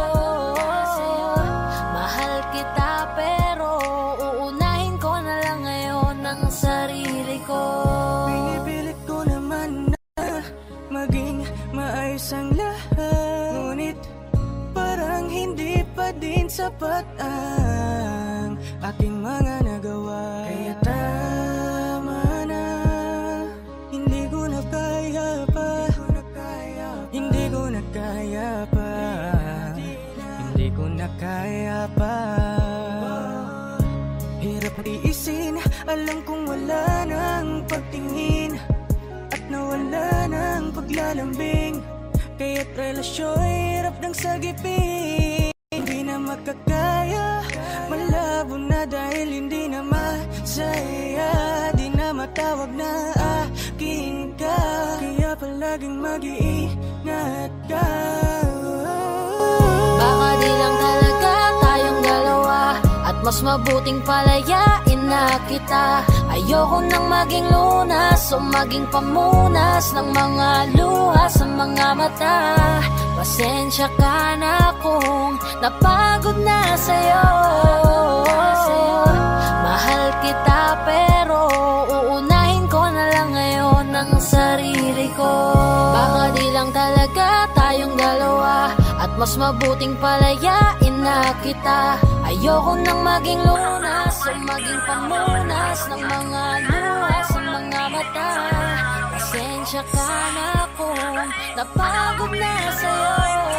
Mahal kita pero uunahin ko na lang ngayon ang sarili ko. Pinipilit ko naman na maging maayos ang lahat, ngunit parang hindi pa din sapat ang ating mga nagawa. Kaya tama na, hindi ko na kaya pa, hindi ko na kaya pa, hindi ko na kaya pa. Hirap iisin, alam kong wala nang pagtingin at nawala ng paglalambing. Kaya't relasyon hirap ng sagipin. Hindi na makakaya, malabo na dahil hindi na masaya. Di na matawag na akin ka, kaya palaging mag-iingat ka. Baka di lang talaga tayong dalawa, at mas mabuting palayain na kita. Ayoko nang maging lunas o maging pamunas ng mga luha sa mga mata. Pasensya ka na kung napagod na sa'yo. Mahal kita pero uunahin ko na lang ngayon ang sarili ko. Baka di lang talaga tayong dalawa, at mas mabuting palayain na kita. Ayoko nang maging lunas o maging pamunas ng mga luha sa mga mata. Pasensya ka na kung napagod na sa'yo.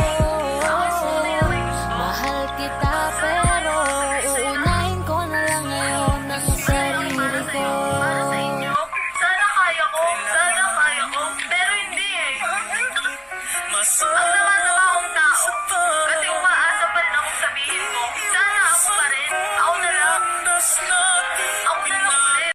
Mahal kita pero uunahin ko na lang ngayon ang sarili ko. Sana kaya ko, sana kaya ko, pero hindi eh. Ang sama-sama akong tao, kasi umaasa pa rin akong sabihin mo, sana ako pa rin, ako na lang, ako na lang ulit.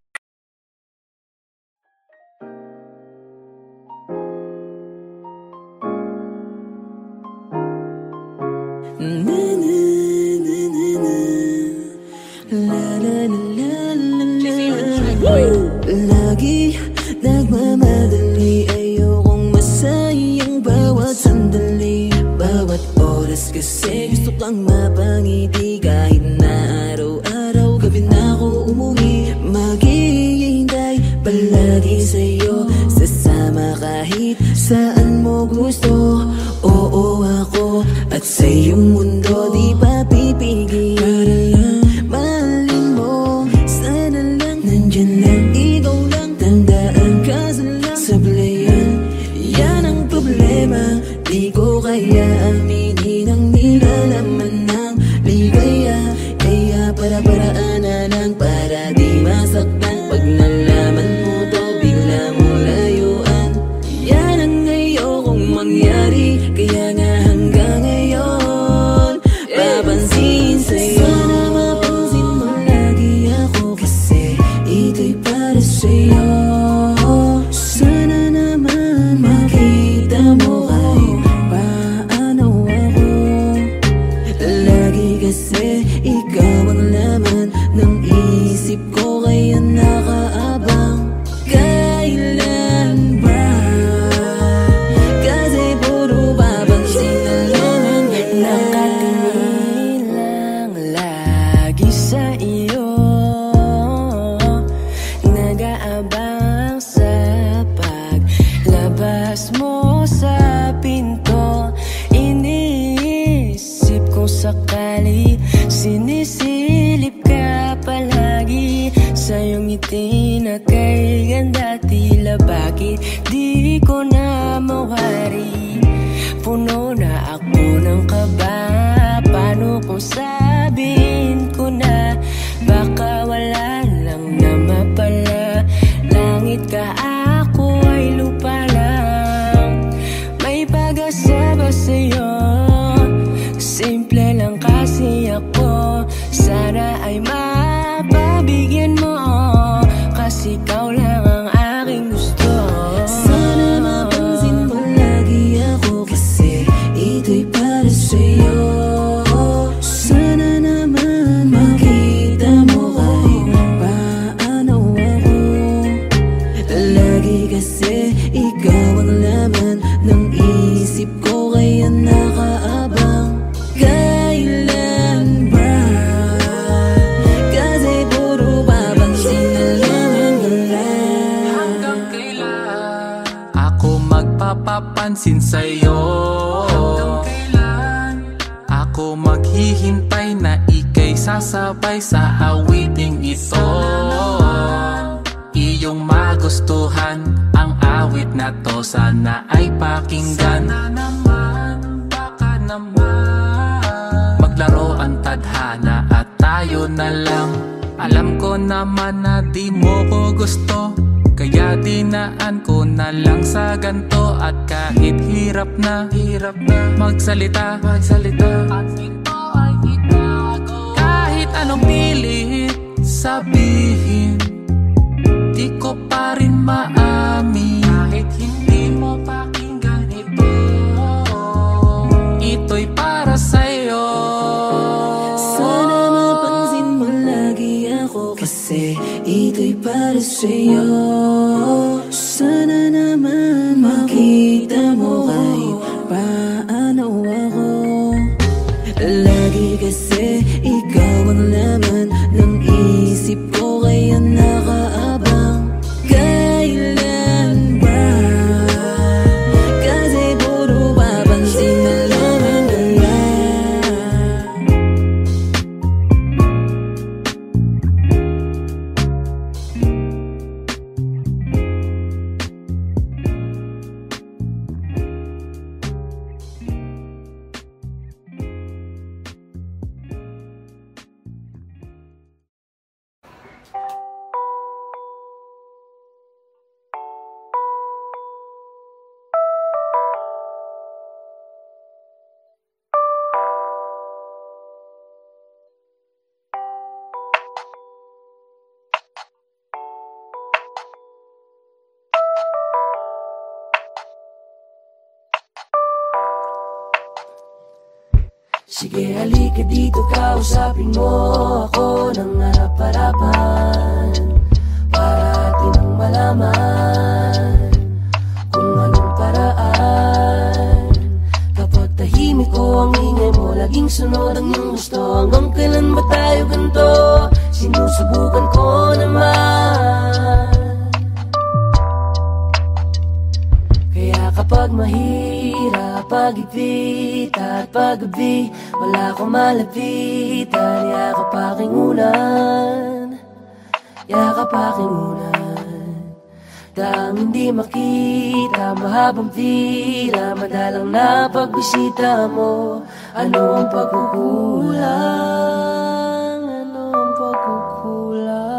Lagi nagmamadali, ayokong masayang bawat sandali, bawat oras kasi gusto kang mapangiti. Kahit na araw-araw, gabi na ako umuwi, maghihintay palagi sa'yo, sasama kahit saan mo gusto. Oo ako, at sa iyong mundo di pa pipigil. Para lang mahalin mo, sana lang nandyan lang, ikaw lang, tandaan ka sa lang sablayan. Yan ang problema, di ko kaya aminin ang nilalaman ng ligaya. Kaya para-paraan na lang para di masaktan. Pag nalaman mo to, bigla mo layuan. Yan ang ayokong mangyari. Lagi kasi ikaw ang laman ng isip ko, kaya nakaabang. Kailan ba? Kasi puro papansin na lang hanggang lang. Hanggang kailan ako magpapapansin sa'yo? Hanggang kailan ako maghihintay na ika'y sasabay sa awiting ito? Iyong magustuhan ang awit na to, sana ay pakinggan. Sana naman, baka naman maglaro ang tadhana at tayo na lang. Alam ko naman na di mo ko gusto, kaya dinaan ko na lang sa ganto. At kahit hirap na, hirap na magsalita, magsalita, at ito ay itago. Kahit anong pilit sabihin, di ko pa rin maamin. Kahit hindi mo pakinggan ito, ito'y para sa'yo. Sana mapansin mo lagi ako, kasi ito'y para sa'yo. Sana naman makita mo kahit paano ako. Lagi kasi ikaw ang laman ng isip ko, kaya nakaabang. Kailan ba? Kasi puro papansin na lang hanggang lang. Sige, halika dito, kausapin mo ako ng harap-harapan, para atin ang malaman kung anong paraan. Kapag tahimik ko ang ingay mo, laging sunod ang iyong gusto. Hanggang kailan ba tayo ganito? Sinusubukan ko naman. Kaya kapag mahirap, pag-ibig at pag-gabi, wala akong malapitan. Yakap aking unan, yakap aking unan. Daang hindi makita, mahabang pila, madalang na pagbisita mo. Ano ang pagkukulang? Ano ang pagkukulang?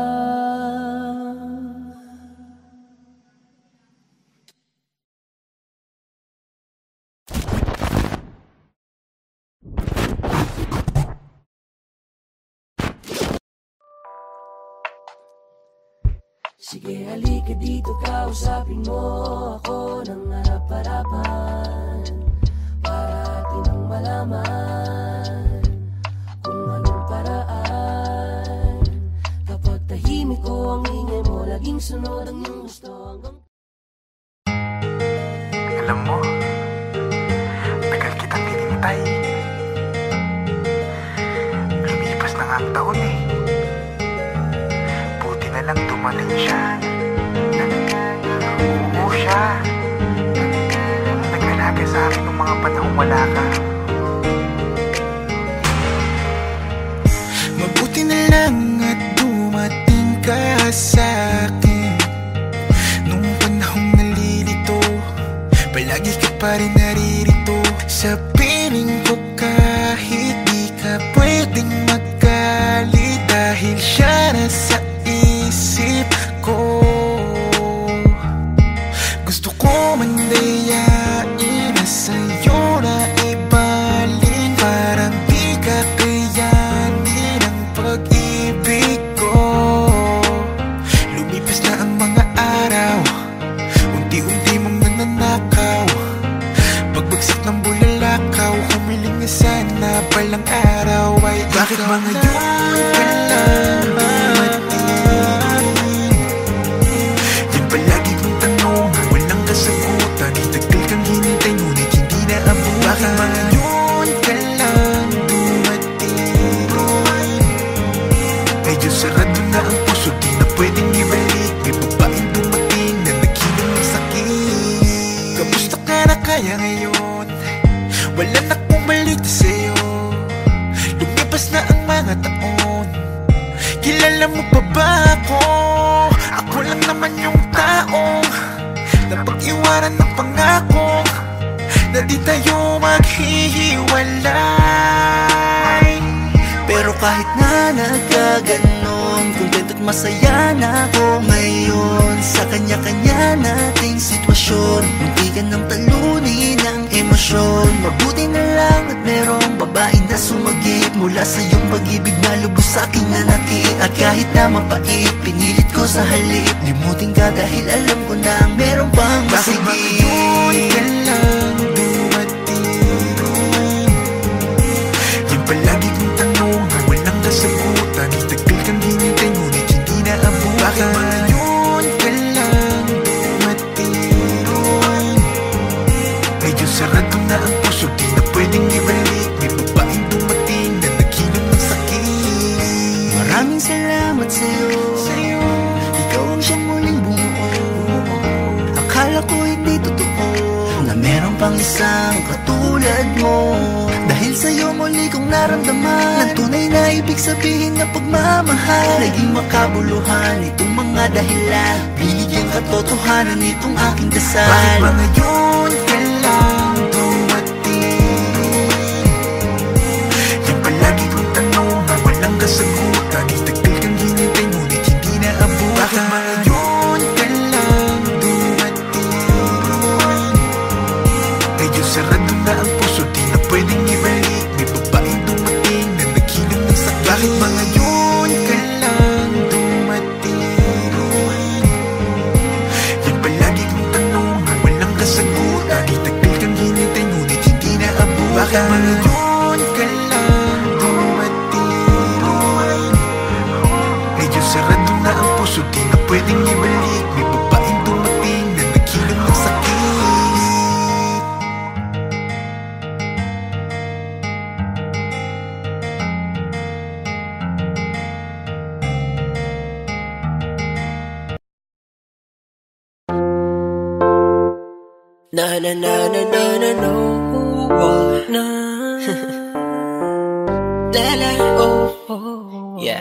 Sige, halika dito, kausapin mo ako ng harap-harapan, para atin ang malaman kung anong paraan. Kapag tahimik ko ang ingay mo, laging sunod ang iyong gusto. Hanggang alam mo, tagal kitang hinintay. Lumipas na nga ang taon eh. Buti na lang dumating siya. Oo siya. Nag-alaga sa akin nung mga panahong wala ka. Mabuti na lang at dumating ka sa akin nung panahong nalilito. Palagi ka pa rin naririto sa piling ko, kahit di ka pwedeng magalit, dahil siya na sa isip ko. Gusto ko man dayain na sa'yo na ibalik, parang di ka kayanin ang pag-ibig ko. Lumipas na ang mga araw, unti-unti mong nananakaw. Pagbagsak ng bulalakaw, humiling na sana Kilala mo pa ba ako? Ako lang naman yung taong napag-iwanan ng pangako na di tayo maghihiwalay. Pero kahit na nagkaganon, kontento at masaya na ako ngayon sa kanya-kanya nating sitwasyon. Muntikan ng talunin ng emosyon. Mabuti na lang at merong babae na sumagip mula sa iyong pag-ibig na lubos sa aking nanakit. At kahit na mapait, pinilit ko sa halip limutin ka dahil alam ko na merong pang masigit. Bakit ba ngayon ka lang dumating? Yung palagi kong tanong na walang kasagutan, itagal kang hinintay ngunit hindi na abutan. Bakit ba ngayon ka lang dumating? Medyo sarado na ang puso, di na pwedeng ibalik. May babaeng dumating na naghilom ng sakit. Maraming salamat sa'yo, sa'yo. Ikaw ang siyang muling bumuo. Akala ko hindi totoo na meron pang isang katulad mo. Dahil sa'yo muli kong naramdaman ang tunay na ibig sabihin na pagmamahal. Naging makabuluhan itong mga dahilan, binigyan katotohanan itong aking dasal. Bakit ba ngayon ka lang dumating? Yung palagi kong tanong na walang kasagutan, itagal kang hinintay ngunit hindi na abutan. Bakit ba ngayon ka lang dumating? Medyo sarado na ang puso, di na pwedeng ibalik. May babaeng dumating na naghilom ng sakit. Bakit ba ngayon ka lang dumating? Yung palagi kong tanong na walang kasagutan, itagal kang hinintay ngunit hindi na abutan. Bakit ba ngayon ka lang dumating? Medyo sarado na ang puso, di na pwedeng ibalik. May babaeng dumating na naghilom ng sakit. Na na na na na na no na la la oh oh yeah.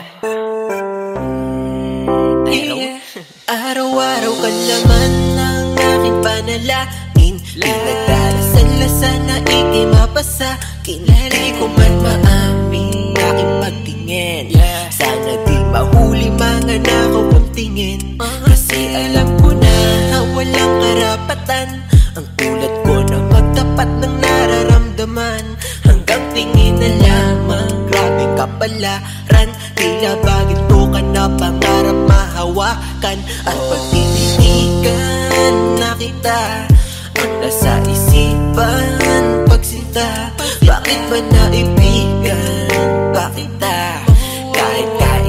Yeah. Araw-araw ka naman ng aking panalangin, pinagdarasal-lasal na ikimapasa. Kinalay ko man maamin aking pagtingin, sana di mahuli mga nakaw kong tingin. Kasi alam ko na walang karapatan ang tulad ko na magtapat ng nararamdaman. Hanggang tingin na lamang, grabing kapalaran. Tila bagit to ka na pangarap mahawakan. At pag tinitigan na kita, ang nasa isipan pagsinta. Bakit ba naibigan ba kita? Kahit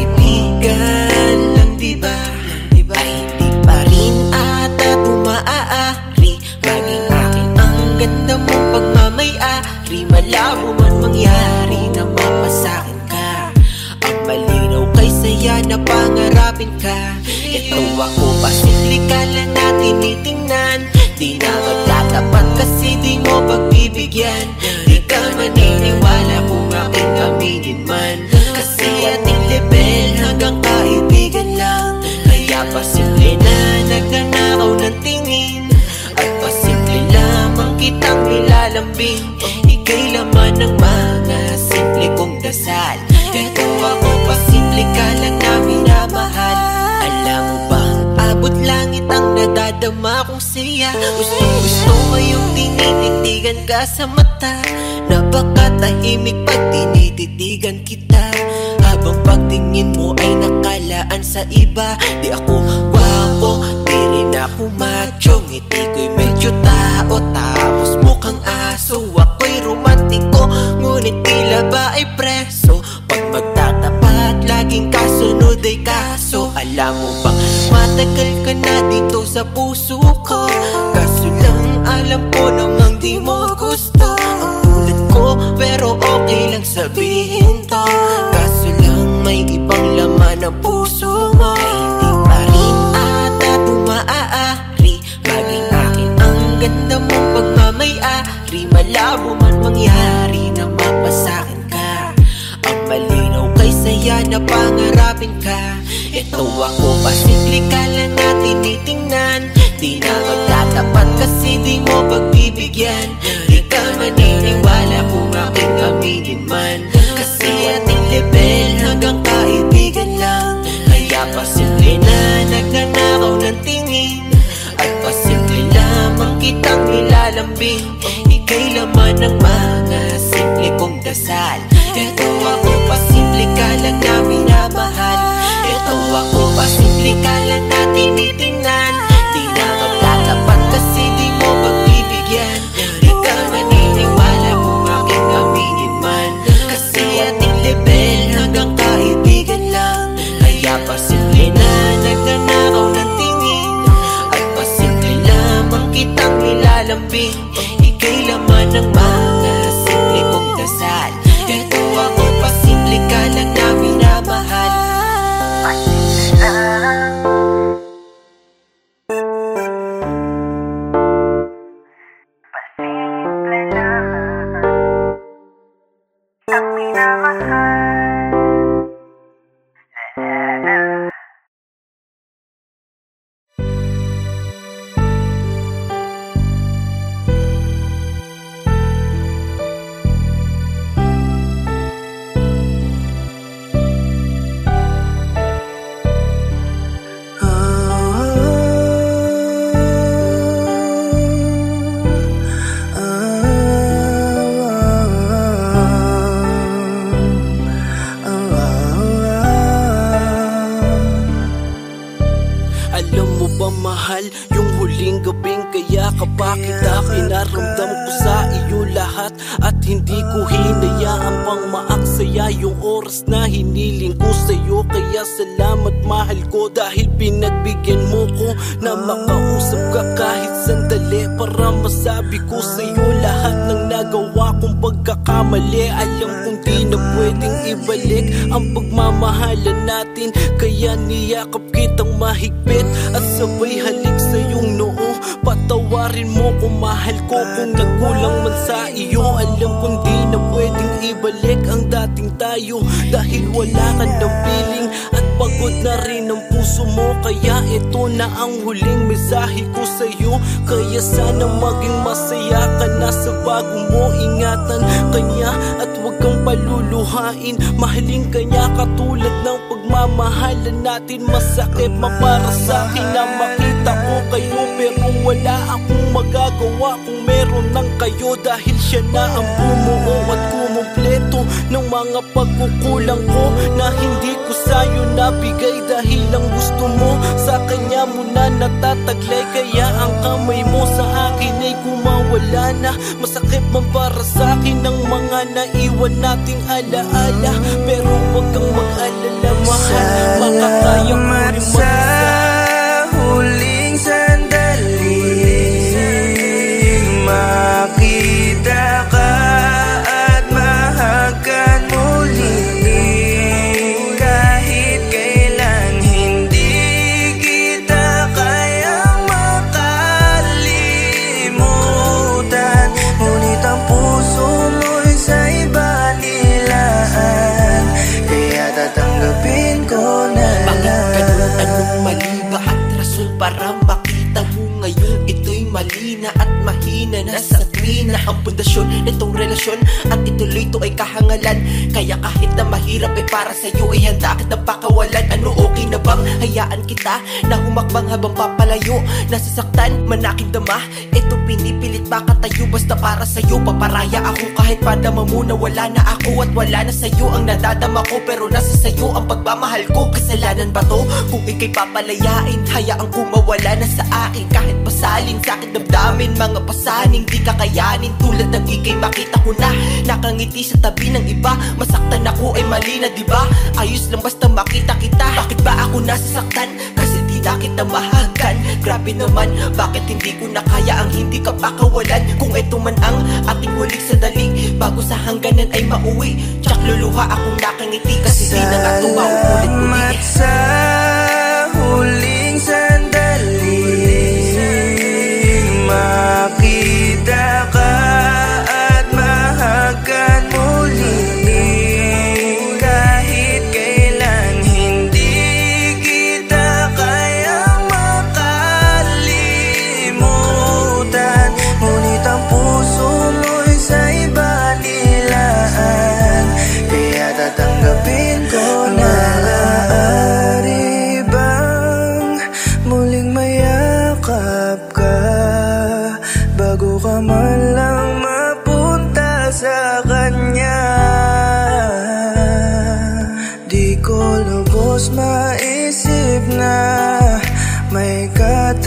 kaibigan lang diba? Ay hindi pa rin ata tumaaari maging akin ang ganda mong pagmamayari. Malabo man mangyari na mapasakin ka, ang malinaw kay saya na pangarapin ka. Ito ako pa, simple ka lang na tinitingnan. Di na magtatapat kasi di mo pagbibigyan. Di ka maniniwala kung aking aminin man, kasi ating level hanggang kaibigan lang. Kaya pa simple na nagnanakaw ng tingin, at pa simple lamang kitang nilalambing. Ika'y laman ng mga simple kong dasal. Ito ako pa, simple ka lang na minamahal. Alam mo bang abot langit ang nadadama kong siya? Gustong gusto ngayong tinititigan ka sa mata. Napakatahimik pag tinititigan kita, habang pagtingin mo ay nakalaan sa iba. Di ako wapo, di rin ako macho. Ngiti ko'y medyo tao, tapos mukhang aso. Ako'y romantiko, ngunit tila ba ay preso. Pag magtatapat, laging kasunod ay kaso. Alam mo bang matagal ka na dito sa puso ko, kaso lang alam ko namang di mo gusto ang tulad ko. Pero okay lang sabihin to, kaso lang may ibang laman ang puso mo. Ay hindi pa rin ata tumaaari maging akin ang ganda mong pagmamayari. Malabo man mangyari na mapasakin ka, ang malinaw kay saya na pangarapin ka. Ito ako, pasimple ka lang na tinitingnan. Di na magtatapat kasi di mo pagbibigyan. Di ka maniniwala kung aking aminin man. Kasi ating level hanggang kaibigan lang. Kaya pasimple na nagnanakaw ng tingin. At pasimple lamang kitang nilalambing. Ika'y laman ng mga simple kong dasal. Ito ako, pasimple ka lang na minamahal. Ito ako, pasimple ka lang na tinitingnan. Di na magtatapat kasi di mo pagbibigyan. Di ka maniniwala kung aking aminin man. Kasi ating level hanggang kaibigan lang. Kaya pasimple na nagnanakaw ng tingin. At pasimple lamang kitang nilalambing. Ika'y laman ng mga simple kong dasal. Ito ako, pasimple ka lang na minamahal. Pasimple lang. Pasimple lang. Ang minamahal. Alam mo ba mahal, yung huling gabing kaya ka ba kita pinaramdam ko sa iyo lahat. At hindi ko hinayaan pang maaksaya yung oras na hiniling ko sa'yo. Kaya salamat mahal ko dahil pinagbigyan mo ko na makausap ka kahit sandali. Para masabi ko sa'yo lahat ng nagawa kong pagkakamali. Alam kong di na pwedeng ibalik ang pagmamahalan natin. Kaya niyakap kitang mahigpit at sabay halik sa iyong noo. Patawarin mo kung mahal ko kung nagkulang man sa iyo. Alam kong di na pwedeng ibalik ang dating tayo dahil wala ka ng piling at pagod na rin ang puso mo. Kaya ito na ang huling mensahe ko sa iyo. Kaya sana maging masaya ka na sa bago mo ingatan kanya at huwag kang paluluhain. Mahalin kanya katulad ng pagmamahalan natin. Masakit man para sa akin na makita ko kayo, pero wala akong magagawa kung meron ng kayo. Dahil siya na ang bumuo at kumumpleto ng mga pagkukulang ko na hindi ko sa'yo nabigay. Dahil ang gusto mo sa kanya mo na natataglay. Kaya ang kamay mo sa akin ay kumawala na. Masakit man para sa akin ang mga naiwan nating alaala. Pero huwag kang mag-alala mahal, makakaya mo rin sa huling sandali makita ka at mahagan muli. Kahit kailan hindi kita kayang makalimutan. Ngunit ang puso mo'y sa'y balilaan. Kaya tatanggapin ko na lang. Bakit anong mali ba at rason para makita mo ngayon ito'y mali na at mahina na sa tuwina ang pundasyon nitong relasyon at ituloy ito ay kahangalan. Kaya kahit na mahirap ay para sa'yo ay handa kitang pakawalan. Ano okay na bang hayaan kita na humakbang habang papalayo? Nasasaktan man aking dama, ito pinipilit makatayo. Basta para sa'yo paparaya ako kahit padama mo na wala na ako. At wala na sa'yo ang nadadama ko, pero nasa sa'yo ang pagmamahal ko. Kasalanan ba to kung ika'y papalayain? Hayaang kumawala na sa akin kahit pasalin sakit damdamin. Mga pasaning di kakayanin tulad ng ika'y makita ko na nakangiti sa tabi ng iba. Masaktan ako ay mali na diba? Ayos lang basta makita kita. Bakit ba ako nasasaktan? Kasi di na kita mahagan. Grabe naman, bakit hindi ko na kaya ang hindi ka pakawalan? Kung ito man ang ating huling sandali bago sa hangganan ay mauwi, tsak luluha akong nakangiti kasi di na nga ito mauulit-ulit. Sa huling sandali makita ka at mahagan muli. Kahit kailan hindi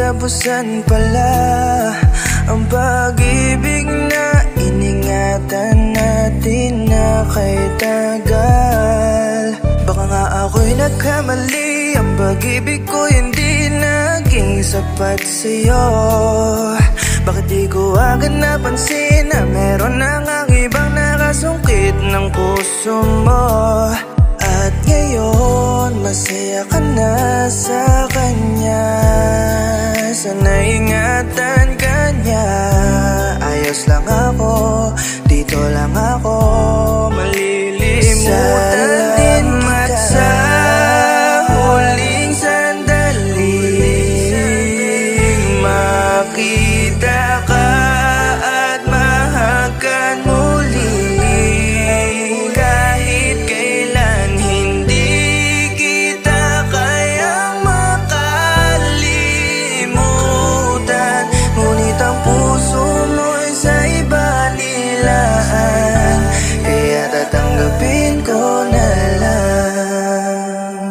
katapusan pala ang pag-ibig na iningatan natin na kay tagal. Baka nga ako'y nagkamali, ang pag-ibig ko hindi naging sapat sa'yo. Bakit di ko agad napansin na meron na ngang ibang nakasungkit ng puso mo? At ngayon masaya ka na sa kanya, sana ingatan ka niya. Ayos lang ako, dito lang ako, malilimutan din kita. Sa huling sandali makita ka at mahagan muli. Kahit kailan hindi kita kayang makalimutan, ngunit ang puso mo'y sa iba nilaan, kaya tatanggapin ko na lang.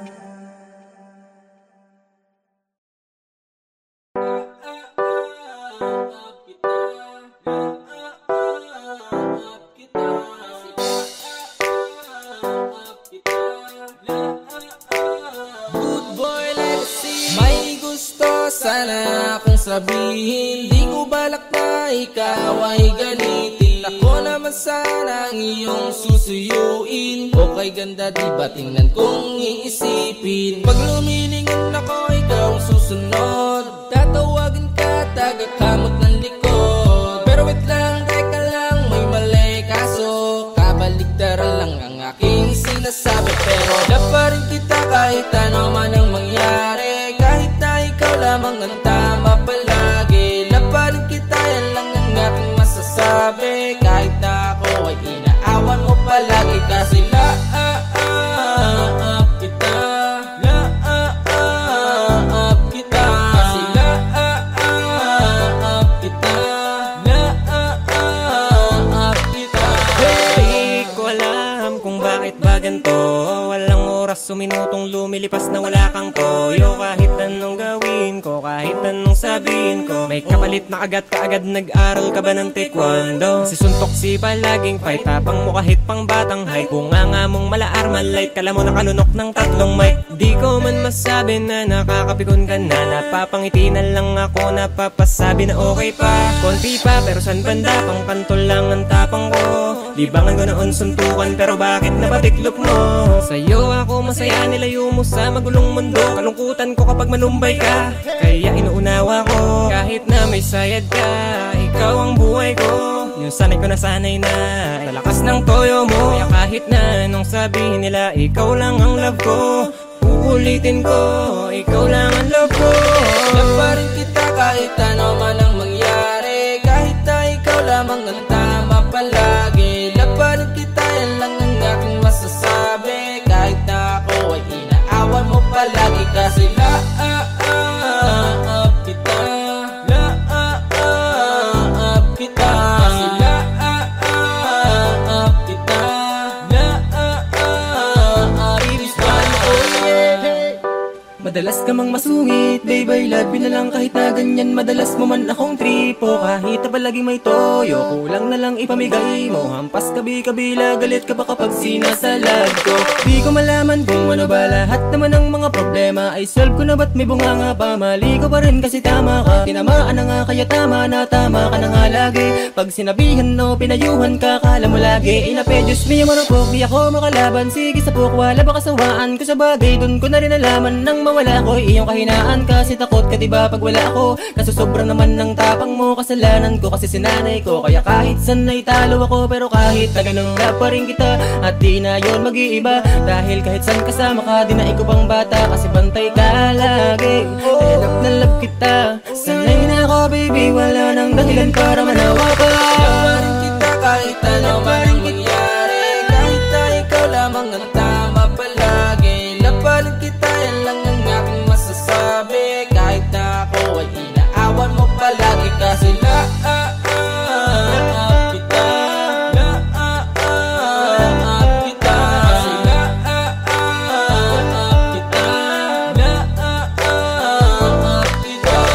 Good boy legacy. May gusto sana akong sabihin, di ko balak na ikaw ay ganitin. Ako naman sana ang iyong susuyuin. Okay ganda di ba tingnan kong iisipin? Pag lumilingon ako ikaw ang susunod, tatawagin ka tagakamot ng likod. Pero wait lang, teka lang, may mali kaso kabaligtaran lang ang aking sinasabi. Pero love pa rin kita kahit ano man ang mangyari, kahit na ikaw lamang ang tama palagi. Love pa rin kita, yan lang ang aking masasabi, kahit na ako ay inaawan mo palagi. Kasi la ah ah up kita, la ah ah up kita. Kasi la ah ah up kita, la ah ah up kita. Di ko alam kung bakit ba ganito, walang oras suminutong lumilipas na wala kang toyo. Kahit anong gawin ko, kahit anong sabihin ko, may kapalit na agad kaagad. Nag-aral ka ba ng taekwondo? Si suntok si palaging fight, tapang mo kahit pang batang height. Bunga nga mong malaar malight, kala mo nakanunok ng tatlong mic. Di ko man masabi na nakakapikon ka na, napapangiti na lang ako, napapasabi na okay pa. Konti pa pero san banda, pang kanto lang ang tapang ko. Libangan ko noon suntukan, pero bakit napatiklop mo? Sa'yo ako masaya, nilayo mo sa magulong mundo. Kalungkutan ko kapag manumbay ka, kaya inuunawa ko. Kahit na may sayad ka, ikaw ang buhay ko. Yung sanay ko na sanay na, talakas ng toyo mo. Kaya kahit na anong sabihin nila, ikaw lang ang love ko. Uulitin ko, ikaw lang ang love ko. Love pa rin kita kahit ano man ang mangyari, kahit na ikaw lamang ang tama palagi. Love pa rin kita, yan lang ang aking masasabi, kahit na ako ay inaawan mo palagi. Kasi la ah ah up kita, la ah ah up kita. Kasi la ah ah up kita, la ah ah up kita. Oh yeah. Madalas ka mang masungit, babe I love you na lang kahit na ganyan. Madalas mo man akong tripo, kahit na palaging may toyo, kulang na lang ipamigay mo. Hampas kabi-kabila, galit ka ba kapag sinasalad ko? Di ko malaman kung ano ba, lahat naman ng mga problema ay solve ko na, ba't may bunganga pa? Mali ko pa rin kasi tama ka, tinamaan na nga kaya tama na tama ka na nga lagi. Pag sinabihan o pinayuhan ka, kala mo lagi inape, Diyos miyo marupok, di ako makalaban. Sige sa puk, wala ba kasawaan ko sa bagay, dun ko na rin nalaman nang mawala ko iyong kahinaan. Kasi takot ka diba pag wala ako, kaso sobrang naman ng tapang mo. Kasalanan ko kasi sinanay ko, kaya kahit saan ay talo ako. Pero kahit na ganun love pa rin kita, at di na yun mag-iiba. Dahil kahit saan kasama ka, di na ikaw pang bata, kasi bantay ka lagi. Kaya love na love kita, sanay na ako baby, wala nang dahilan para manawa pa. Love pa rin kita kahit ano man ang mangyari, kahit na ikaw lamang ang tama palagi. Love pa rin kita, yan lang ang aking masasabi, kahit na ako ay inaawan mo palagi. Kasi la ah ah up kita, la ah ah up kita. Kasi la ah ah up kita, la ah ah up kita.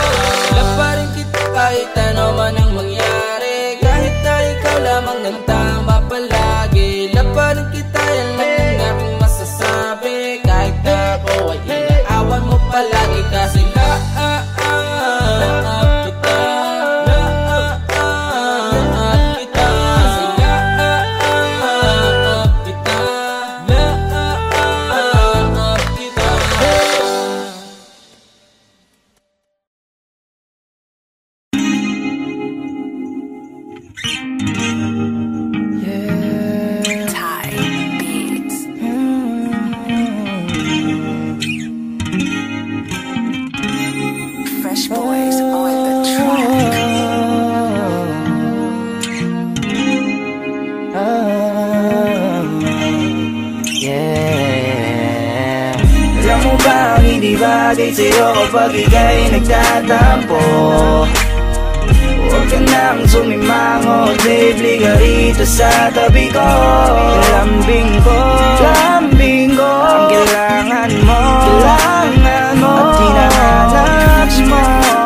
Alam mo ba ang hindi bagay sa'yo kapag ika'y nagtatampo? Huwag ka nang sumimangot, babe, liga rito sa tabi ko. Lambing ko, lambing ko, ang kailangan mo, kailangan mo, at hinahanap mo.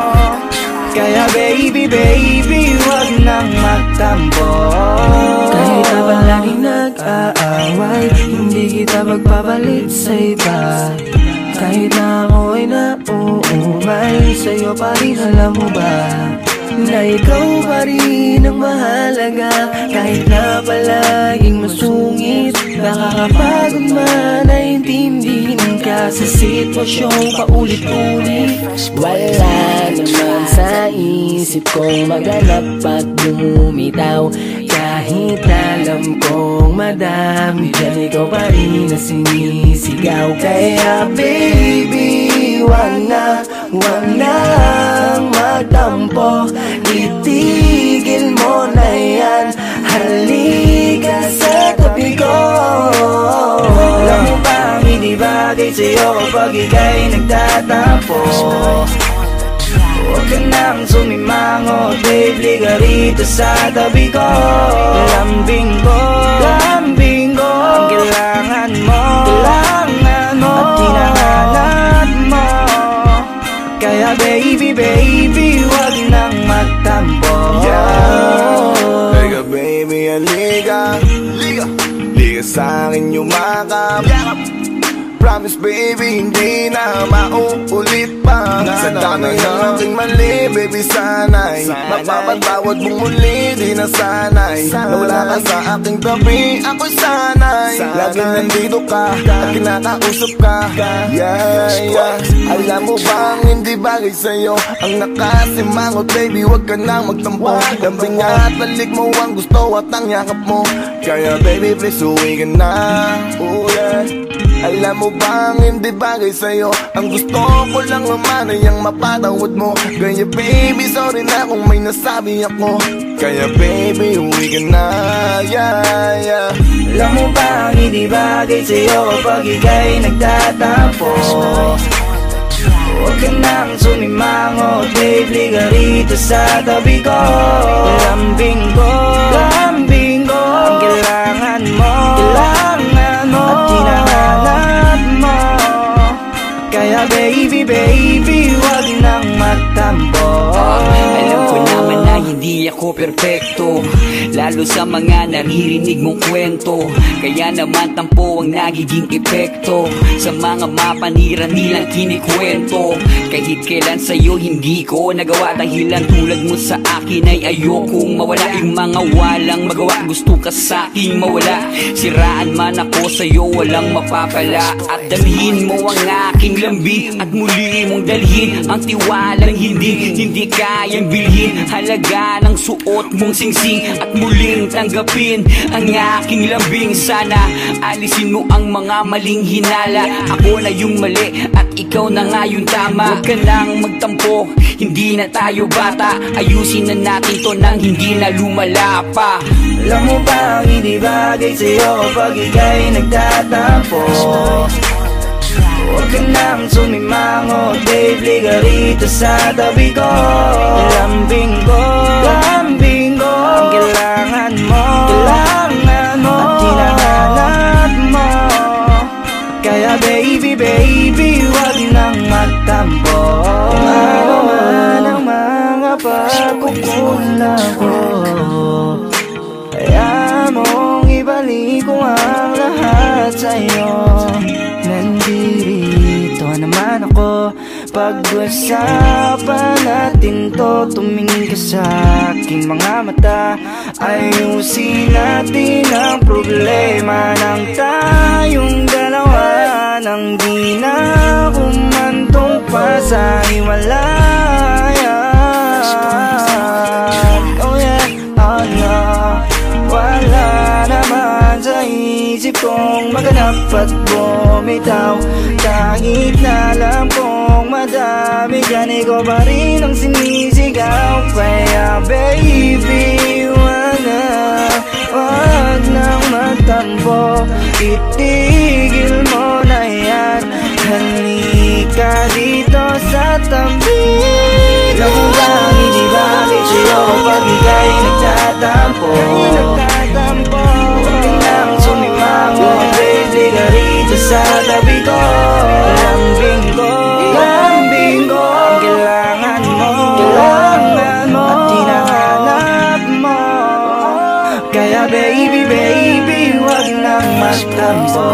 Kaya baby, baby, huwag nang magtampo. Kahit na palagi nag-aaway, hindi kita magpapalit sa iba. Kahit na ako'y nauumay, sa'yo pa rin alam mo ba na ikaw pa rin ang mahalaga. Kahit na palaging masungit, nakakapagod man ay intindihin ka sa sitwasyong paulit-ulit. Wala naman sa isip kong maganap at bumitaw. Kahit alam kong madami dyan, ikaw pa rin na sinisigaw. Kaya baby, wag na, wag nang magtampo. Itigil mo na yan, halika sa tabi ko. Alam mo ba ang hindi bagay sa'yo kapag ika'y nagtatampo? Huwag ka nang sumimangot, babe, liga rito sa tabi ko. Lambing ko, lambing ko, ang kailangan mo, kailangan mo, at hinahanap mo. Kaya baby, baby, huwag nang magtampo. Yeah. Liga baby, aliga, liga, liga sa'kin yumakap. Promise baby, hindi na mauulit pa. Sa dami ng aking mali, baby sanay mapapatawad mong muli, di na sanay. Nawala ka sa aking tabi, ako'y sanay laging nandito ka at kinakausap ka. Yeah, yeah. Alam mo bang hindi bagay sa'yo ang nakasimangot, baby, wag ka nang magtampo. Lambing at balik mo ang gusto at ang yakap mo. Kaya baby, please uwi ka na. Oh yeah. Alam mo bang hindi bagay sa'yo ang gusto ko lang naman ay ang mapatawad mo. Kaya baby, sorry na kung may nasabi ako. Kaya baby, uwi ka na, yeah, yeah. Alam mo bang hindi bagay sa'yo kapag ika'y nagtatampo? Huwag ka nang sumimangot, babe, liga rito sa tabi ko. Lambing ko, lambing ko, ang kailangan mo, kailangan mo, at hinahanap mo. Kaya baby, baby, huwag nang magtampo. Alam ko naman na hindi ako perpekto, lalo sa mga naririnig mong kwento. Kaya naman tampo ang nagiging epekto sa mga mapanira nilang kinikwento. Kahit kailan sa'yo hindi ko nagawa, dahilan tulad mo sa akin ay ayokong mawala. Yung mga walang magawa, gusto ka sa'king mawala. Siraan man ako sa'yo, walang mapapala. At dalhin mo ang aking lambing at muli mong dalhin ang tiwalang hindi, hindi kayang bilhin. Halaga ng suot mong singsing at muling tanggapin ang aking lambing. Sana alisin mo ang mga maling hinala. Ako na yung mali at ikaw na nga yung tama. Huwag ka nang magtampo, hindi na tayo bata. Ayusin na natin to nang hindi na lumala pa. Alam mo ba ang hindi bagay sa'yo kapag ika'y nagtatampo? Huwag ka nang sumimangot, babe, liga rito sa tabi ko. Lambing ko, lambing ko, ang kailangan mo, kailangan mo, at hinahanap mo. Kaya baby, baby, huwag nang magtampo. Kung ano man ang mga pagkukulang ko, kaya mong ibalik ko ang lahat sa'yo. Nandito naman ako, pag-usapan natin to. Tumingin ka sa aking mga mata, ayusin natin ang problema ng tayong dalawa. Nang di na kumantong pa sa hiwalayan. Oh yeah, oh no, wala naman sa isip kong maganap at bumitaw. Kahit na alam kong madami ganito pa rin ang sinisigaw. Kaya baby, wag na, wag nang magtampo. Itigil mo na yan, halika dito sa tabi. Alam mo bang hindi bakit sa'yo kapag ika'y nagtatampo? Huwag ka nang sumimango, baby, ka rito sa tabi ko. Lambing ko, lambing ko, ang kailangan mo, kailangan mo, at hinahanap mo. Kaya baby, baby, huwag nang magtampo.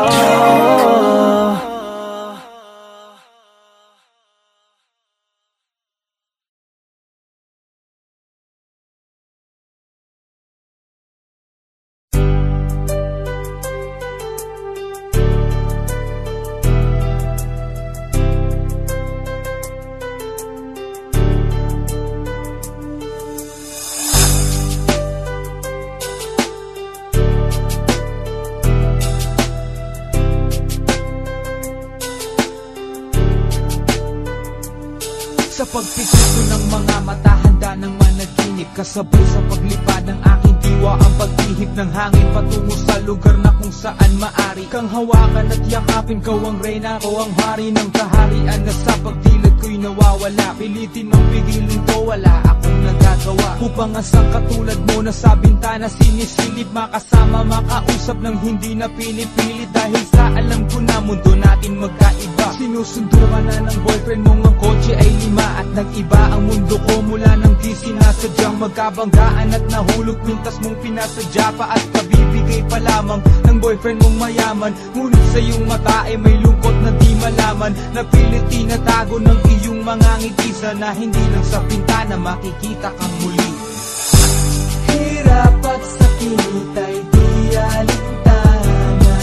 Sa pagpikit ko ng mga mata, handa ng managinip. Kasabay sa paglipad ng aking diwa, ang pag-ihip ng hangin patungo sa lugar na kung saan maari kang hawakan at yakapin. Kau ang reyna, ko ang hari ng kaharian na sa pagdilid ko'y nawawala. Pilitin mang pigilin to, wala akong nagagawa. Upang asang katulad mo na sa bintana sinisilip, makasama, makausap ng hindi na pinipilit. Dahil sa alam ko na mundo natin magkaiba. Sinusundo ka na ng boyfriend mong ang kotse ay lima, at nag-iba ang mundo ko mula nang di sinasadyang magkabanggaan at nahulog mintas mong pinasadya pa at kabibigay pa lamang ng boyfriend mong mayaman. Ngunit sa iyong mata ay may lungkot na di malaman, na pilit tinatago ng iyong mga ngitisa na hindi lang sa pintana makikita kang muli. Hirap at sakit ay di alintana,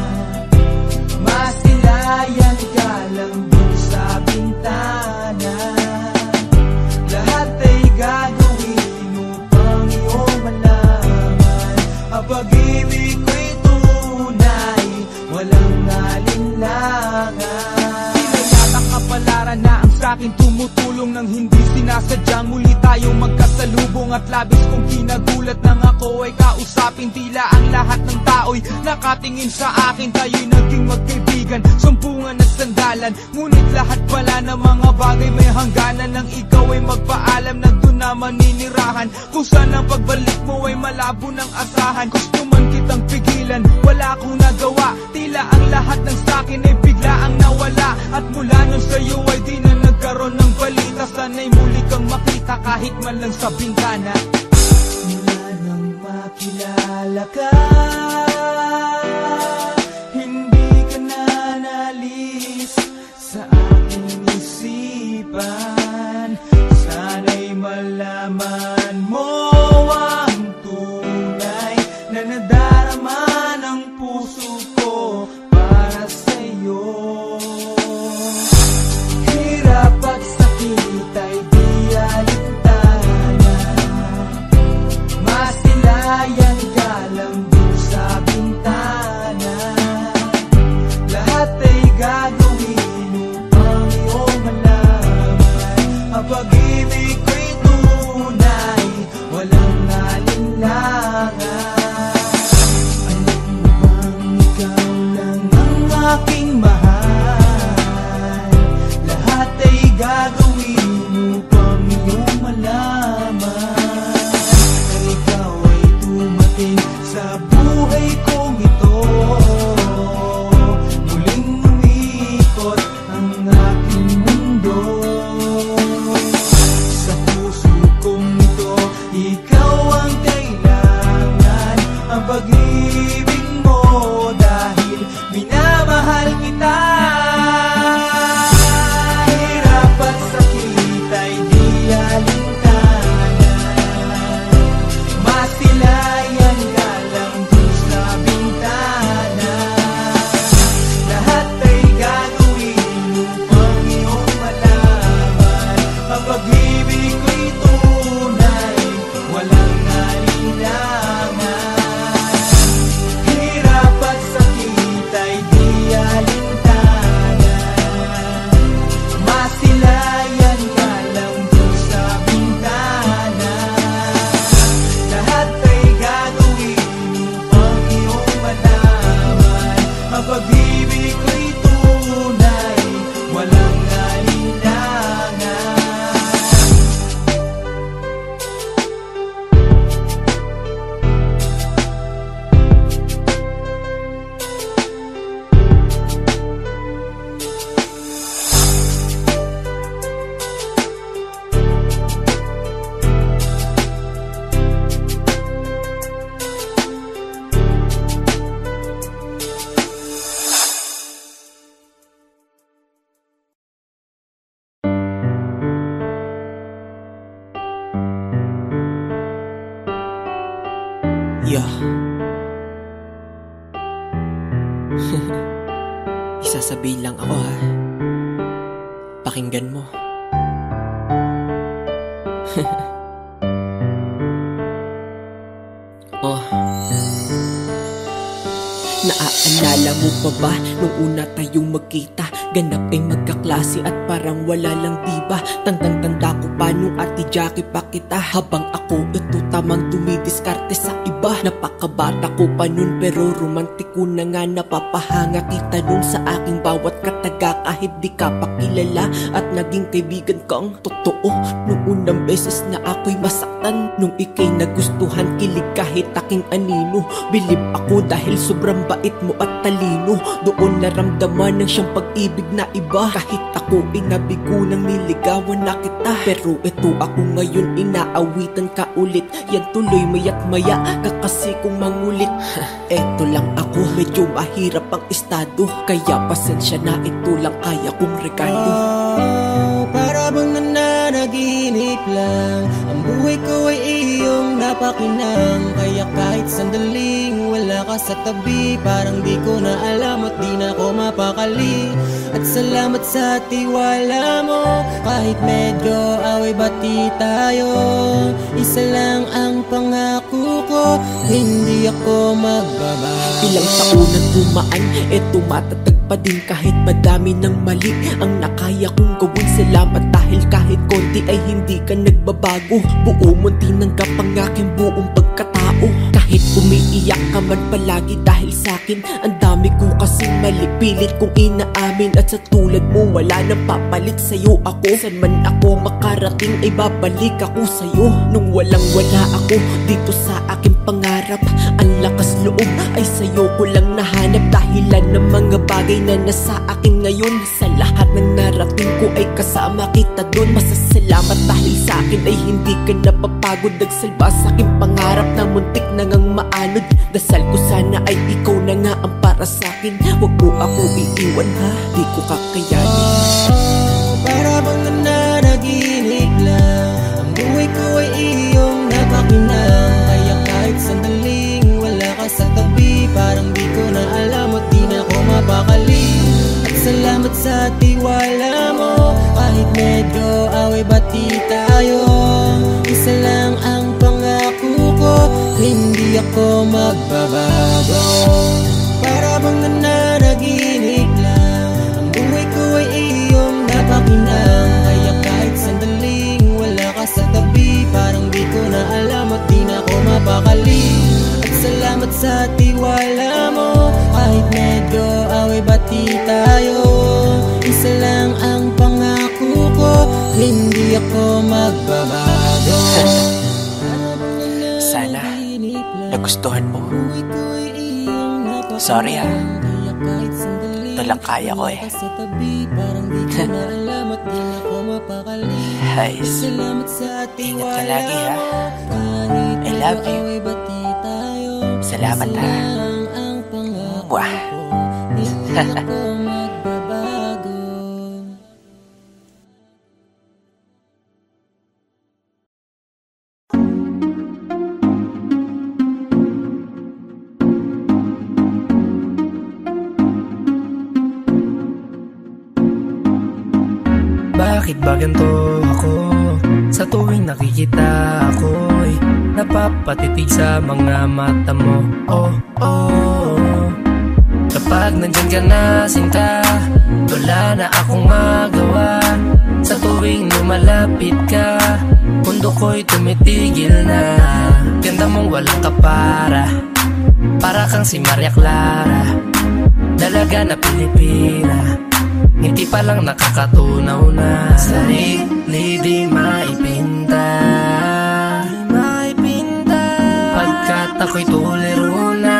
masilayan ka lang dun sa bintana. Lahat ay gagawin upang iyong malaman ang pag-ibig ko'y tunay, walang alinlangan. Pinayatang kapalaran na ang sa'kin tumutulong nang hindi sinasadyang muli tayong magkasalubong. At labis kong kinagulat nang ako ay kausapin. Tila ang lahat ng tao'y nakatingin sa akin. Tayo'y naging magkaibigan, sumpungan at sandalan. Ngunit lahat pala ng mga bagay may hangganan. Nang ikaw ay magpaalam na doon na maninirahan, kung saan ang pagbalik mo ay malabo ng asahan. Gusto man kitang pigilan, wala akong nagawa. Tila ang lahat ng sakin ay bigla ang nawala. At mula nun sa'yo ay di na nagkaroon ng balita. Sana'y muli kang makita kahit man lang sa bintana. Mula nang makilala ka, hindi ka na nalis sa aking isipan. Sana'y malaman mo ang tunay na nadarama ng puso ko para sa'yo. Hirap at sakit ay di alintana, masilayan ka lang dun sa bintana. Lahat ay gagawin upang iyong malaman ang pag-ibig ko'y tunay, Yeah. Isasabihin lang ako ha. Pakinggan mo. Oh. Naaalala mo pa ba nung una tayong magkita? Ganap ay magkaklase at parang wala lang diba? Tandang-tanda ko pa nung ate Jackie pa kita. Habang ako ito tamang dumidiskarte sa iba. Napakabata ko pa nun pero romantiko na nga. Napapahanga kita nun sa aking bawat kataga. Kahit di ka pa kilala at naging kaibigan kang totoo. Nung unang beses na ako'y masaktan, nung ika'y nagustuhan, kilig kahit aking anino. Bilib ako dahil sobrang bait mo at talino. Doon naramdaman ng siyang pag-ibig na iba. Kahit ako inabigo nang niligawan na kita. Pero ito ako ngayon inaawitan ka ulit. Yan tuloy maya't maya kakasi kong mangulit. Eto lang ako, medyo mahirap ang estado. Kaya pasensya na, ito lang kaya kong regalo. Oh, para bang nananaginip lang. Ang buhay ko ay iyong napakinang. Kaya kahit sandaling wala ka sa tabi, parang di ko na alam at di na ako mapakali. At salamat sa tiwala mo. Kahit medyo away-bati tayo, isa lang ang pangako ko, hindi ako magbabago. Ilang taon na tumaan, eto matatag pa din kahit madami ng mali ang nakaya kong gawin. Salamat dahil kahit konti ay hindi ka nagbabago. Buo mo tinanggap ang aking buong pagkatao. Kahit umiiyak ka man palagi dahil sa'kin, ang dami ko kasing mali, pilit kong inaamin. At sa tulad mo wala nang papalit sa'yo ako. San man ako makarating ay babalik ako sa'yo. Nung walang wala ako dito sa aking pangarap, ang lakas loob ay sa'yo ko lang nahanap. Dahilan ng mga bagay na nasa akin ngayon, sa lahat ng narating ko ay kasama kita doon. Masasalamat dahil sa akin ay hindi ka napapagod. Nagsalba sa aking pangarap na muntik na ngang maanod. Dasal ko sana ay ikaw na nga ang para sa akin. Huwag mo ako iiwan ha, di ko kakayanin. Oh, para bang nananaginip lang. Ang buhay ko ay iyong napakinang. Kaya kahit sandaling wala ka sa tabi, parang di ko na alam at di na ako mapakali. At salamat sa tiwala mo. Kahit medyo away-bati tayo, isa lang ang pangako ko, hindi ako magbabago. Para bang nananaginip lang. Ang buhay ko ay iyong napakinang. Kaya kahit sandaling wala ka sa tabi, parang di ko na alam at di na ako mapakali. At salamat sa tiwala mo. Kahit medyo away-bati tayo, isa lang ang pangako ko, hindi ako magbabago. Sana nagustuhan mo. Sorry ha, ito lang kaya ko eh. Guys, ingat ka lagi ha. I love you. Salamat ha. Wah. Bakit ba ganito ako? Sa tuwing nakikita ako'y napapatitig sa mga mata mo. Oh, oh. Kapag nandyan ka na sinta, wala na akong magawa. Sa tuwing lumalapit ka, mundo ko'y tumitigil na. Ganda mong walang kapara, para kang si Maria Clara, dalaga na Pilipina. Ngiti pa lang nakakatunaw na. Sarili di maipinta, maipinta. Pagkat ako'y tuliro na.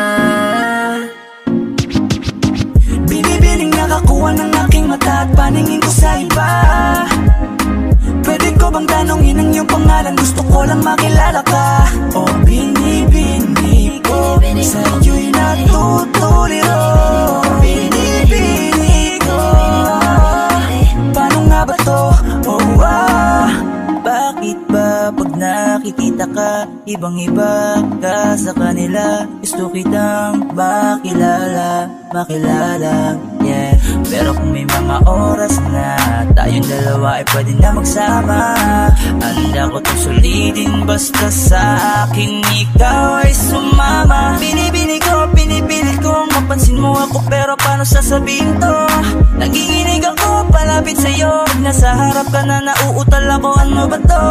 Binibining nakakuha ng aking mata at paningin ko sa iba. Pwede ko bang tanongin ang iyong pangalan? Gusto ko lang makilala ka. O binibini ko, sa'yo'y natutuliro. Binibini ko, paano nga ba to? Oh ah, bakit ba pag na nakikita ka, ibang iba ka sa kanila. Gusto kitang makilala, makilala, yeah. Pero kung may mga oras na tayong dalawa ay pwede na magsama, handa ko itong sulitin basta sa akin ikaw ay sumama. Binibini ko, pinipilit ko mapansin mo ako, pero paano sasabihin to? Nanginginig ako palapit sa'yo, nasa harap ka na nauutal ako, ano ba to?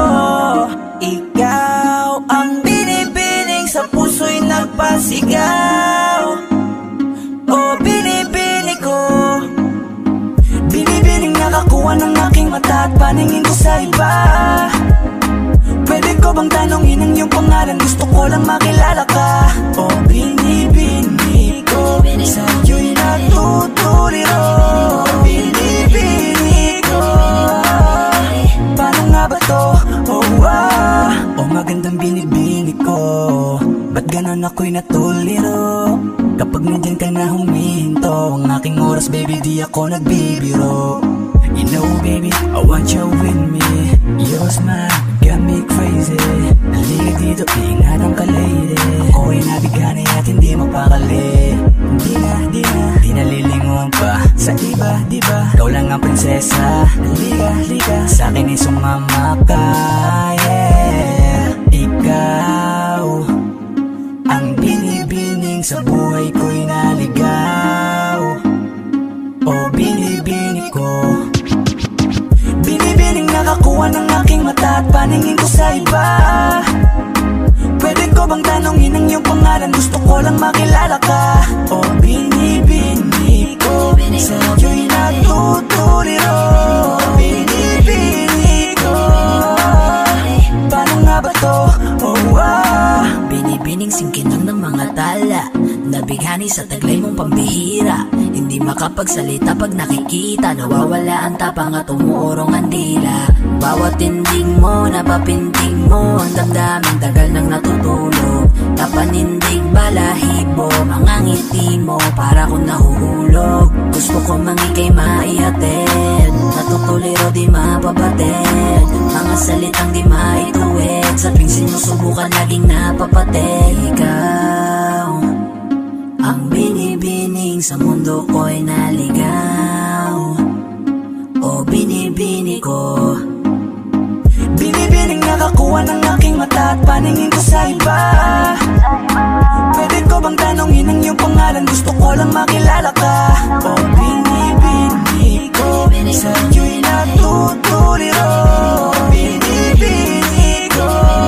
Ikaw ang binibining sa puso'y nagpasigaw. Oh, binibini ko, binibining nakakuha ng aking mata at paningin ko sa iba. Pwede ko bang tanongin ang iyong pangalan? Gusto ko lang makilala ka. Oh, binibini ko, sa'yo'y natutuliro. Binibini ko, paano nga ba to? Oh, ah. Oh, magandang binibini ko, ba't ganon ako'y natuliro? Kapag nandyan ka na humihinto, ang aking oras baby di ako nagbibiro. You know baby, I want you with me. Your smile got me crazy. Halika dito, iingatan ka lady. Ako'y nabigani at hindi mapakali. Hindi na, di na, di nalilingon pa sa iba, di ba? Ikaw lang ang prinsesa. Halika, halika, sa akin ay sumama ka, yeah. Ikaw ang binibining sa buhay ko'y naligaw. Oh, binibini ko, binibining nakakuha ng aking mata at paningin ko sa iba. Pwede ko bang tanongin ang iyong pangalan? Gusto ko lang makilala ka. Oh, binibini ko, sa'yo'y natutuliro. Binibini ko, paano nga ba to? Oh, ah. Binibining singkinang ng mga tala, nabighani sa taglay mong pambihira. Hindi makapagsalita pag nakikita, nawawala ang tapang at umuurong ang dila. Bawat tinding mo, napapinting mo, ang damdaming tagal nang natutulog. Kapanindig balahibo, mga ngiti mo, para kong nahuhulog. Gusto ko mangikay maihatid, natutuliro di mapabatid. Mga salitang di maituwid, sa tuwing sinusubukan laging napapatid. Ikaw ang binibining sa mundo ko'y naligaw. O binibini ko, binibining nakakuha ng aking mata at paningin ko sa iba. Pwede ko bang tanongin ang iyong pangalan? Gusto ko lang makilala ka. O binibini ko, sa'yo'y natutuliro. Binibini ko,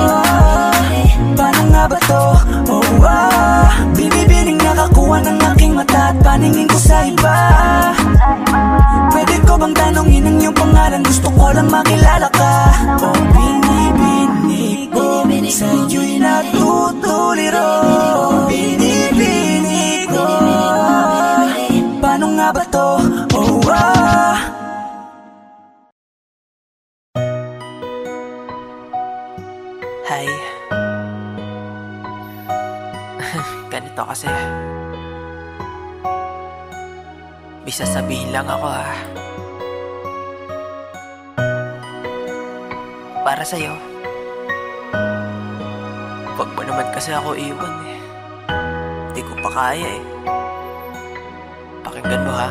paano nga ba to? Oh, ah. Binibining nakakuha ng aking mata at paningin ko sa iba. Pwede ko bang tanongin ang iyong pangalan? Gusto ko lang makilala ka. Oh, binibini ko, sa'yo'y natutuliro. Binibini ko, paano nga ba to? Oh, ah. Hi. Ganito kasi, may sasabihin lang ako ah. Para sa'yo. Wag mo naman kasi ako iwan eh. Di ko pa kaya eh. Pakinggan mo ha.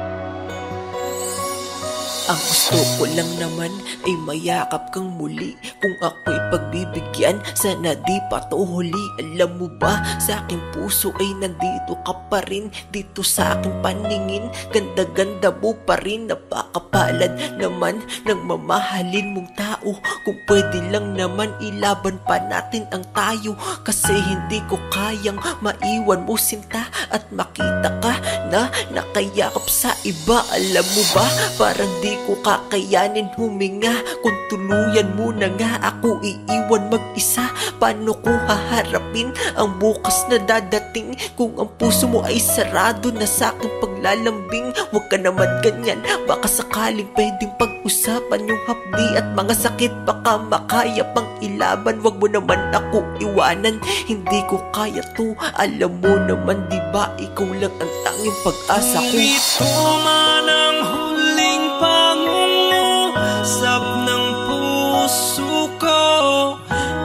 Ang gusto ko lang naman ay mayakap kang muli. Kung ako'y pagbibigyan, sana di pa to huli. Alam mo ba, sa aking puso ay nandito ka pa rin. Dito sa aking paningin, ganda-ganda mo pa rin. Napakapalad naman ng mamahalin mong tao. Kung pwede lang naman ilaban pa natin ang tayo. Kasi hindi ko kayang maiwan mo sinta, at makita ka na nakayakap sa iba. Alam mo ba, parang di ko kakayanin huminga. Kung tuluyan mo na nga ako iiwan mag-isa, paano ko haharapin ang bukas na dadating? Kung ang puso mo ay sarado na sa aking paglalambing. Huwag ka naman ganyan, baka sakaling pwedeng pag-usapan yung hapdi at mga sakit. Baka makaya pang ilaban, huwag mo naman ako iwanan. Hindi ko kaya to, alam mo naman diba, ikaw lang ang tanging pag-asa ko. Kung ito man ang huling pangungusap ng puso ko,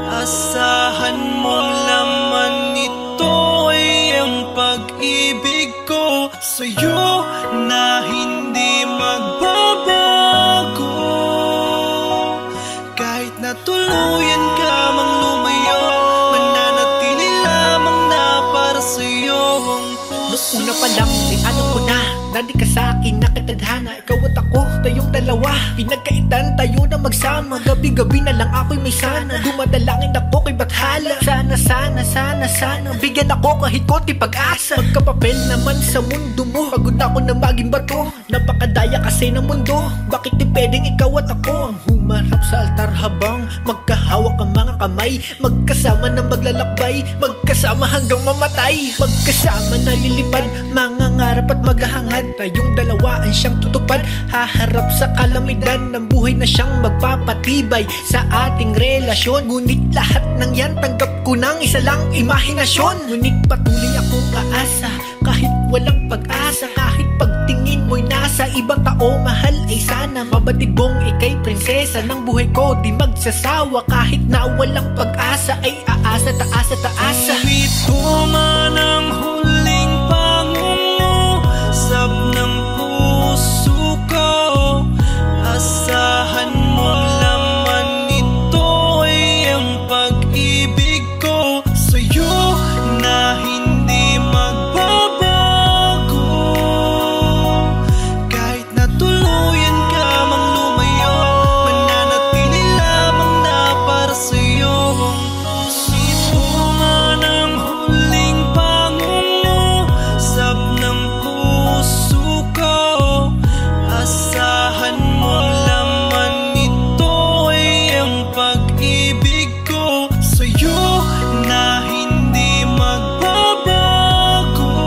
tuluyan ka mang lumayo, mananatili lamang na para sa'yo ang puso. Noong una pa lang, ay alam ko na nandi ka sa'kin na katadhana. Ikaw at ako, tayong dalawa, pinagkaitan tayo na magsama. Gabi-gabi na lang ako'y may sana, dumadalangin ako kay Bathala. Sana, sana, sana, sana bigyan ako kahit konti pag-asa. Magkapapel naman sa mundo mo, pagod na ako na maging bato. Napakadaya kasi ng mundo, bakit di pwedeng ikaw at ako ang humarap sa altar habang magkahawak ang mga kamay, magkasama na maglalakbay, magkasama hanggang mamatay, magkasama na lilipad, mangangarap at maghahangad. Tayong dalawa ang siyang tutupad, haharap sa kalamidad ng buhay na siyang magpapatibay sa ating relasyon. Ngunit lahat ng yan tanggap ko ng isa lang imahinasyon. Ngunit patuloy akong aasa kahit walang pag-asa, kahit pagtingin mo'y nasa ibang tao. Mahal ay sana mabatid mong ikay prinsesa ng buhay ko, di magsasawa kahit na walang pag-asa, ay aasa, taasa, taasa. Ito man ang huling pangungo, sab ng puso ko, asahan mo laman ito ay ang pag-ibig ko sa'yo na hindi magbabago. Kahit na tuluyan ka mang lumayo, mananatili lamang na para sa'yo ang puso. Ito man ang huling pangungo, sab ng puso ko, asahan mo laman ito ay ang pag-ibig ko sa'yo na hindi magbabago.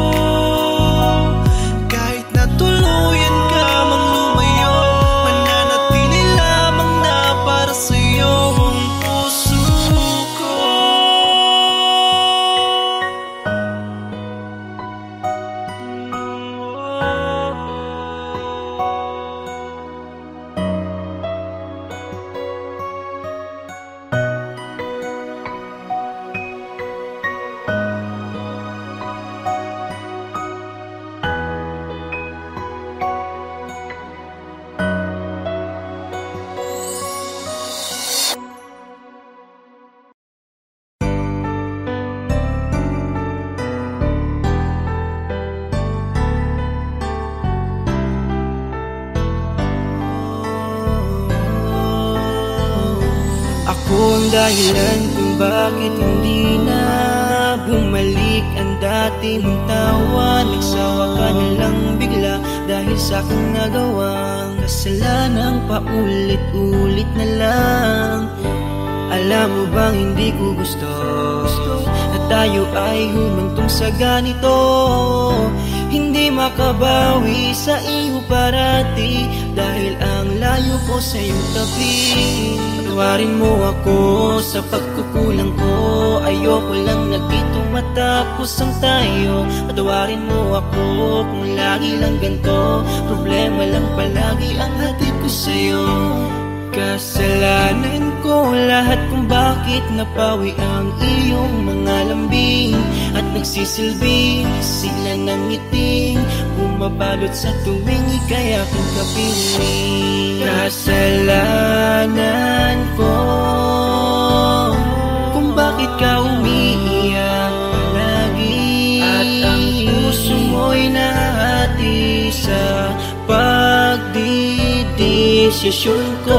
Kahit na tuluyan ka mang lumayo, mananatili lamang na para sa'yo ang puso ko. Ako ang dahilan kung bakit hindi na bumalik ang dati mong tawa. Nagsawa ka na lang bigla dahil sa aking nagawang kasalanang paulit-ulit na lang. Alam mo bang hindi ko gusto na tayo ay humantong sa ganito, hindi makabawi sa iyo parati dahil ang layo ko sa iyong tabi. Patawarin mo ako sa pagkukulang ko, ayoko lang na ditong matapos ang tayo. Patawarin mo ako kung lagi lang ganito, problema lang palagi ang hatid ko sa'yo. Kasalanan ko lahat kung bakit napawi ang iyong mga lambing at nagsisilbing sila ng ngiting bumabalot sa tuwing ika'y aking kapiling. Kasalanan ko kung bakit ka umiiyak lagi at ang puso mo'y nahati sa pagdidesisyon ko.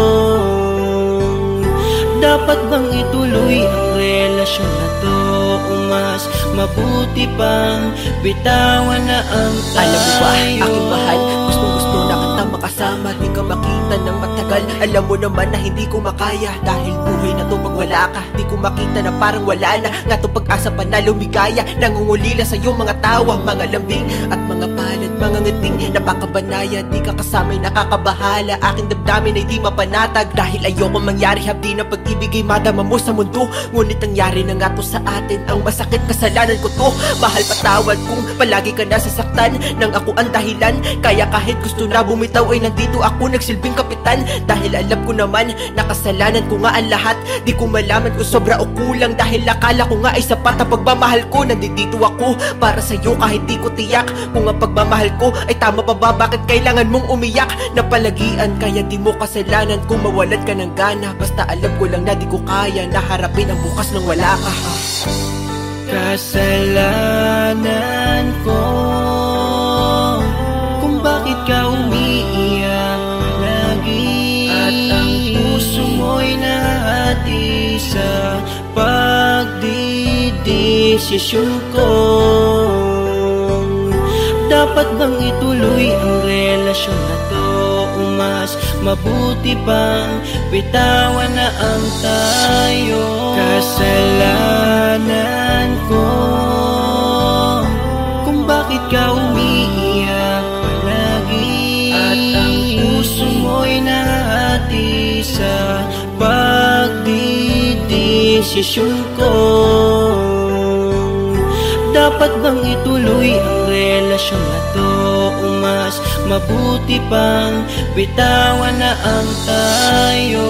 Dapat bang ituloy ang relasyon na to o mas mabuti pang bitawan na ang tayo? Alam mo ba, aking mahal, gustong-gusto na kita makasama, di ka makita ng matagal. Alam mo naman na hindi ko makaya dahil buhay na to pag wala ka. Di ko makita na parang wala na nga to pag-asa pa na lumigaya. Nangungulila sa'yo mga tawa, mga lambing at mga palad, mga ngiting napakabanaya. Di ka kasama'y nakakabahala, aking damdamin ay di mapanatag dahil ayoko mangyari habdi na pag-ibig ay madama mo sa mundo. Ngunit nangyari na nga to sa atin, ang masakit kasalanan ko to. Mahal, patawad kung palagi ka nasasaktan nang ako ang dahilan. Kaya kahit gusto na bumitaw ay nandito ako nagsilbing kapitan. Dahil alam ko naman na kasalanan ko nga ang lahat. Di ko malaman kung sobra o kulang dahil akala ko nga ay sapat ang pagmamahal ko. Nandito ako para sa'yo kahit di ko tiyak kung ang pagmamahal ko ay tama pa ba? Bakit kailangan mong umiyak? Napalagian kaya di mo kasalanan kung mawalan ka ng gana. Basta alam ko lang na di ko kaya na harapin ang bukas nang wala ka. Kasalanan ko kung bakit ka umiiyak lagi, at ang puso mo'y nahati sa pagdidesisyon ko. Dapat bang ituloy ang relasyon na to o mas mabuti pang bitawan na ang tayo? Kasalanan ko kung bakit ka umiiyak lagi, at ang puso mo'y nahati sa pagdidesisyon ko. Dapat bang ituloy ang relasyon na to o mas mabuti pang bitawan na ang tayo?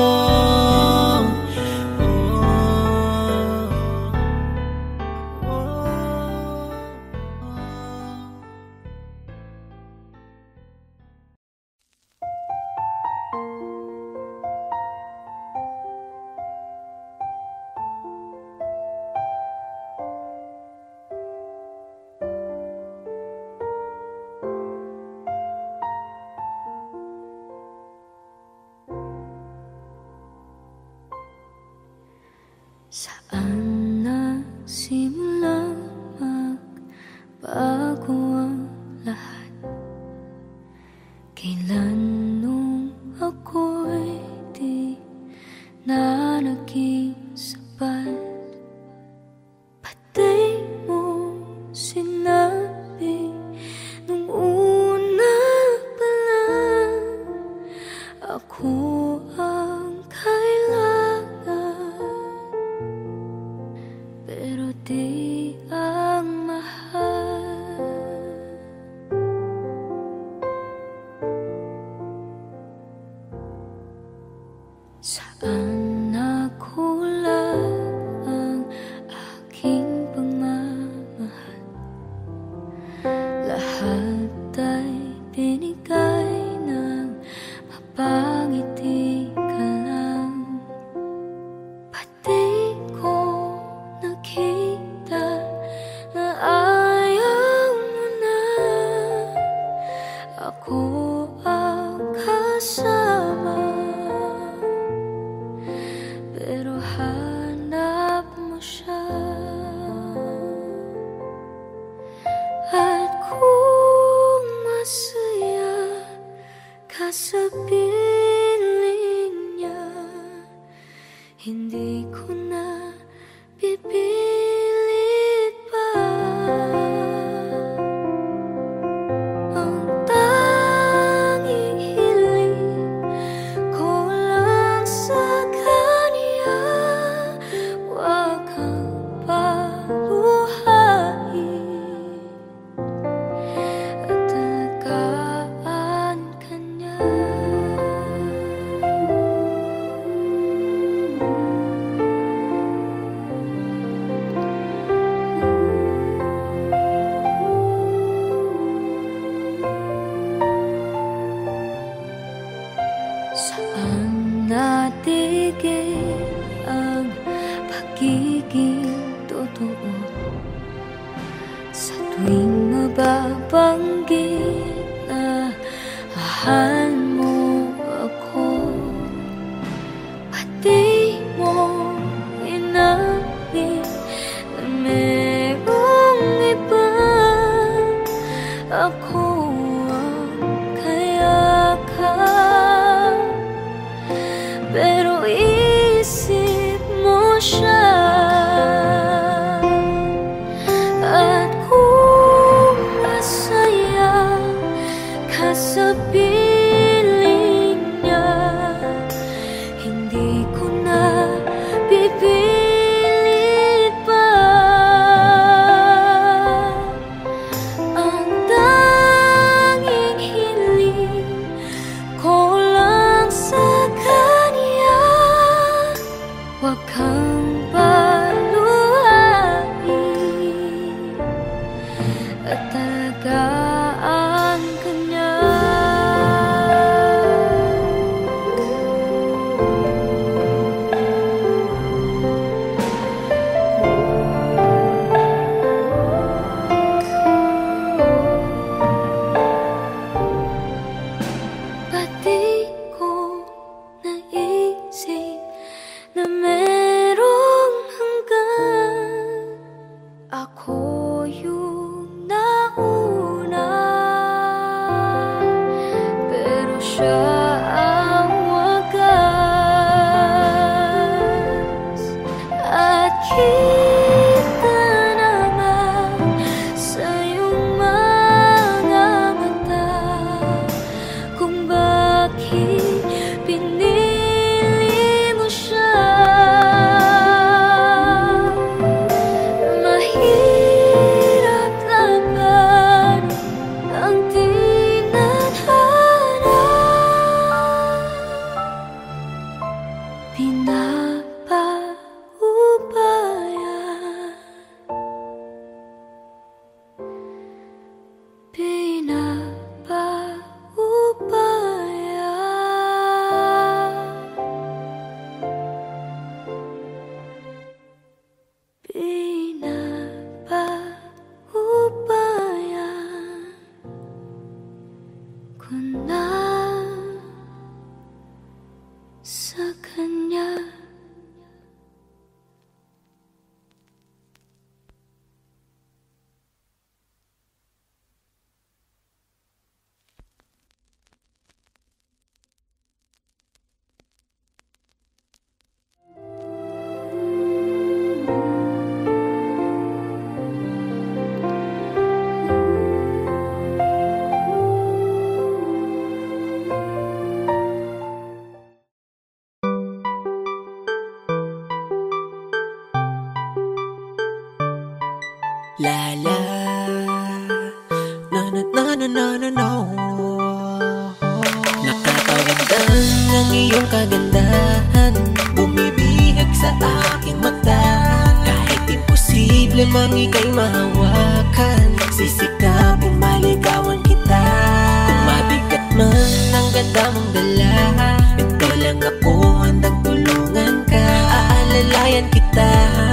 Saan nagsimula magbago ang lahat? Kailan nung ako'y di na naging sapat? Pati mo sinabi nung una pa lang ako ang kailangan, pero di ang mahal. Saan nakulang ang aking pagmamahal? Lahat ay binigay ng mapangiti ka lang. Pati ko nakita na ayaw mo na ako ang kasama, pero hanap mo siya. At kung masaya ka sa piling niya, hindi ko na pipilit pa. Ang tanging hiling ko lang sa kanya, wag kang paluhain at alagaan ka niya. Saan natigil ang pagiging totoo? Sa tuwing mababanggit na mahal mo ako, pati mo inamin na merong iba. Ako ang kayakap, pero isip mo siya. At kung masaya ka sa piling La la na na na na na na na. Nakakawandang ang iyong kagandahan, bumibihag sa aking mata. Kahit imposible mang ika'y mahawakan, sisikapin maligawan kita. Kung mabigat man ang ganda mong dala, ito lang ako, handang tulungan ka. Aalalayan kita,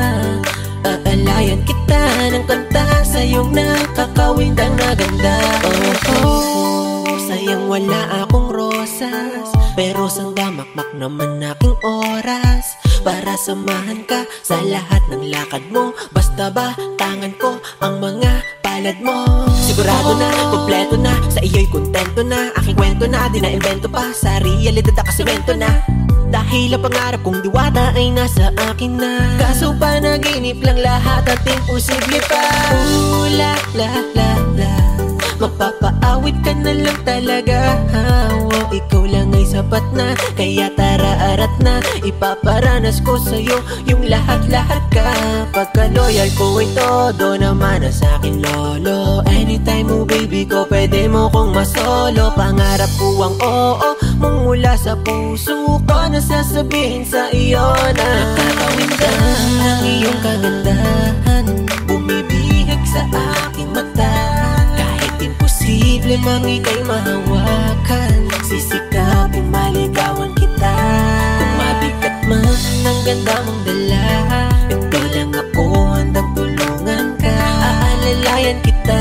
aalayan kita ng kanta sa iyong nakakawindang na ganda. Oh, oh, sayang wala akong rosas, pero sandamakmak naman aking oras para samahan ka sa lahat ng lakad mo. Basta ba tangan ko ang mga palad mo. Sigurado na, kompleto na, sa iyo'y kontento na. Aking kwento na, di na invento pa, sa realidad nakasemento na. Dahil ang pangarap kong diwata ay nasa akin na. Kaso panaginip lang lahat at imposible pa. Ooh, la la la la, mapapaawit ka na lang talaga. Wow, ikaw lang ay sapat na, kaya tara arat na. Ipaparanas ko sa'yo yung lahat-lahat ka. Pagka-loyal ko ay todo naman na sa'kin lolo. Anytime mo baby ko, pwede mo kong masolo. Pangarap ko ang oo mong mula sa puso ko, nasasabihin sa iyo na nakakawindang ang iyong kagandahan, bumibihag sa aking mata. Imposible mang ika'y mahawakan, sisikapin maligawan kita. Kung mabigat man ang ganda mong dala, ito lang ako, handang tulungan ka. Aalalayan kita,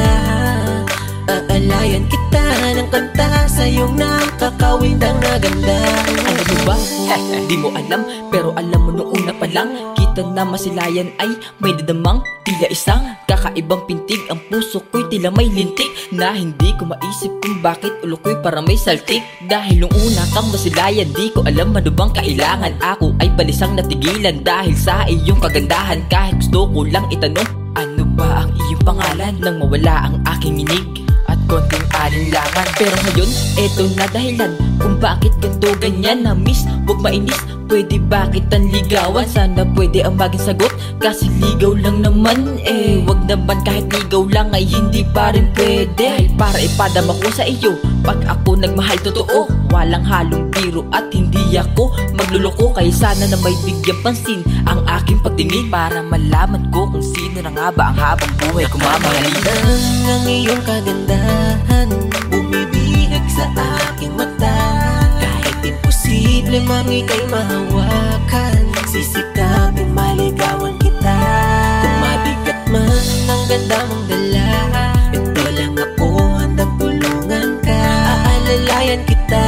aalayan kita ng kanta sa iyong nakakawindang na ganda. Ano mo ba? Di mo alam, pero alam mo noong una pa lang, kita na masilayan ay may dadamang tila isang kakaibang pintig. Ang puso ko'y tila may lintik, na hindi ko maisip kung bakit ulo ko'y parang may saltik. Dahil nung una kang masilayan, di ko alam ano bang kailangan. Ako ay balisang natigilan dahil sa iyong kagandahan. Kahit gusto ko lang itanong, ano ba ang iyong pangalan? Nang mawala ang aking inig at konting alinlangan. Pero ngayon, eto na dahilan kung bakit ganto ganyan na miss. Huwag mainis, pwede ba kitang ligawan? Sana pwede ang maging sagot, kasi ligaw lang naman eh. Wag naman kahit ligaw lang ay hindi pa rin pwede. Dahil para ipadama ko sa iyo, pag ako nagmahal totoo, walang halong biro at hindi ako magluloko. Kaya sana na may bigyan pansin ang aking pagtingin, para malaman ko kung sino na nga ba ang habang buhay ko mamahalin. Ang iyong kagandahan, bumibihag sa aking mata. Kahit imposible mang ika'y mahawakan, sisikapin maligawan kita. Kung mabigat man ang ganda mong dala, ito lang ako, handang tulungan ka. Aalalayan kita,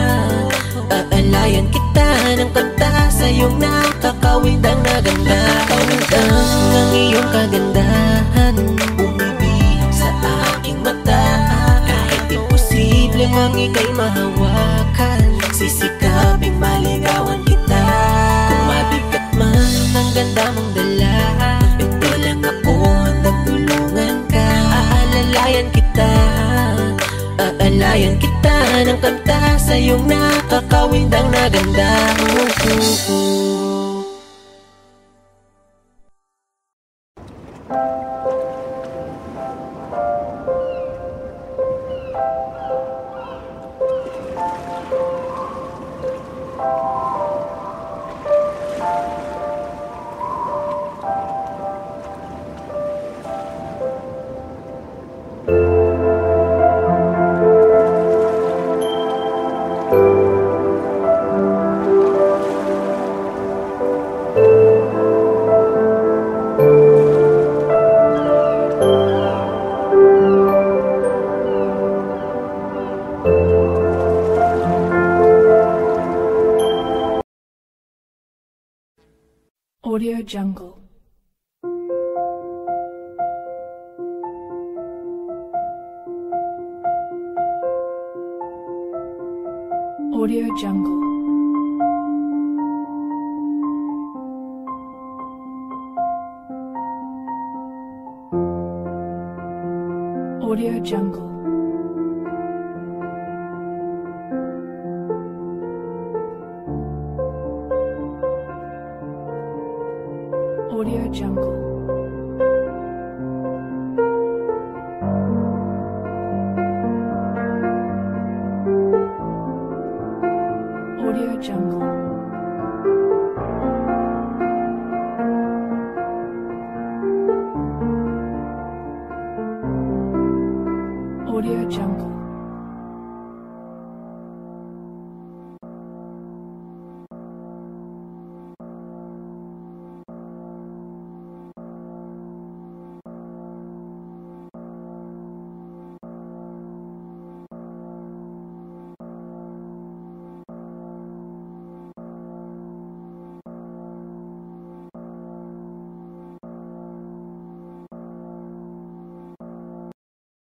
aalayan kita ng kanta sa iyong nakakawindang na ganda. Nakakawindang ang iyong kagandahan, bumibihag sa aking mata. Kahit imposible mang ika'y mahawakan, sisikaping maligawan kita. Kung mabigat man ang ganda mong dala, ito lang ako, handang tulungan ka. Aalalayan kita, aalayan kita ng kanta sa iyong nakakawindang na ganda. Oh, oh, oh. Audio Jungle. Audio Jungle. Audio Jungle. Audio Jungle.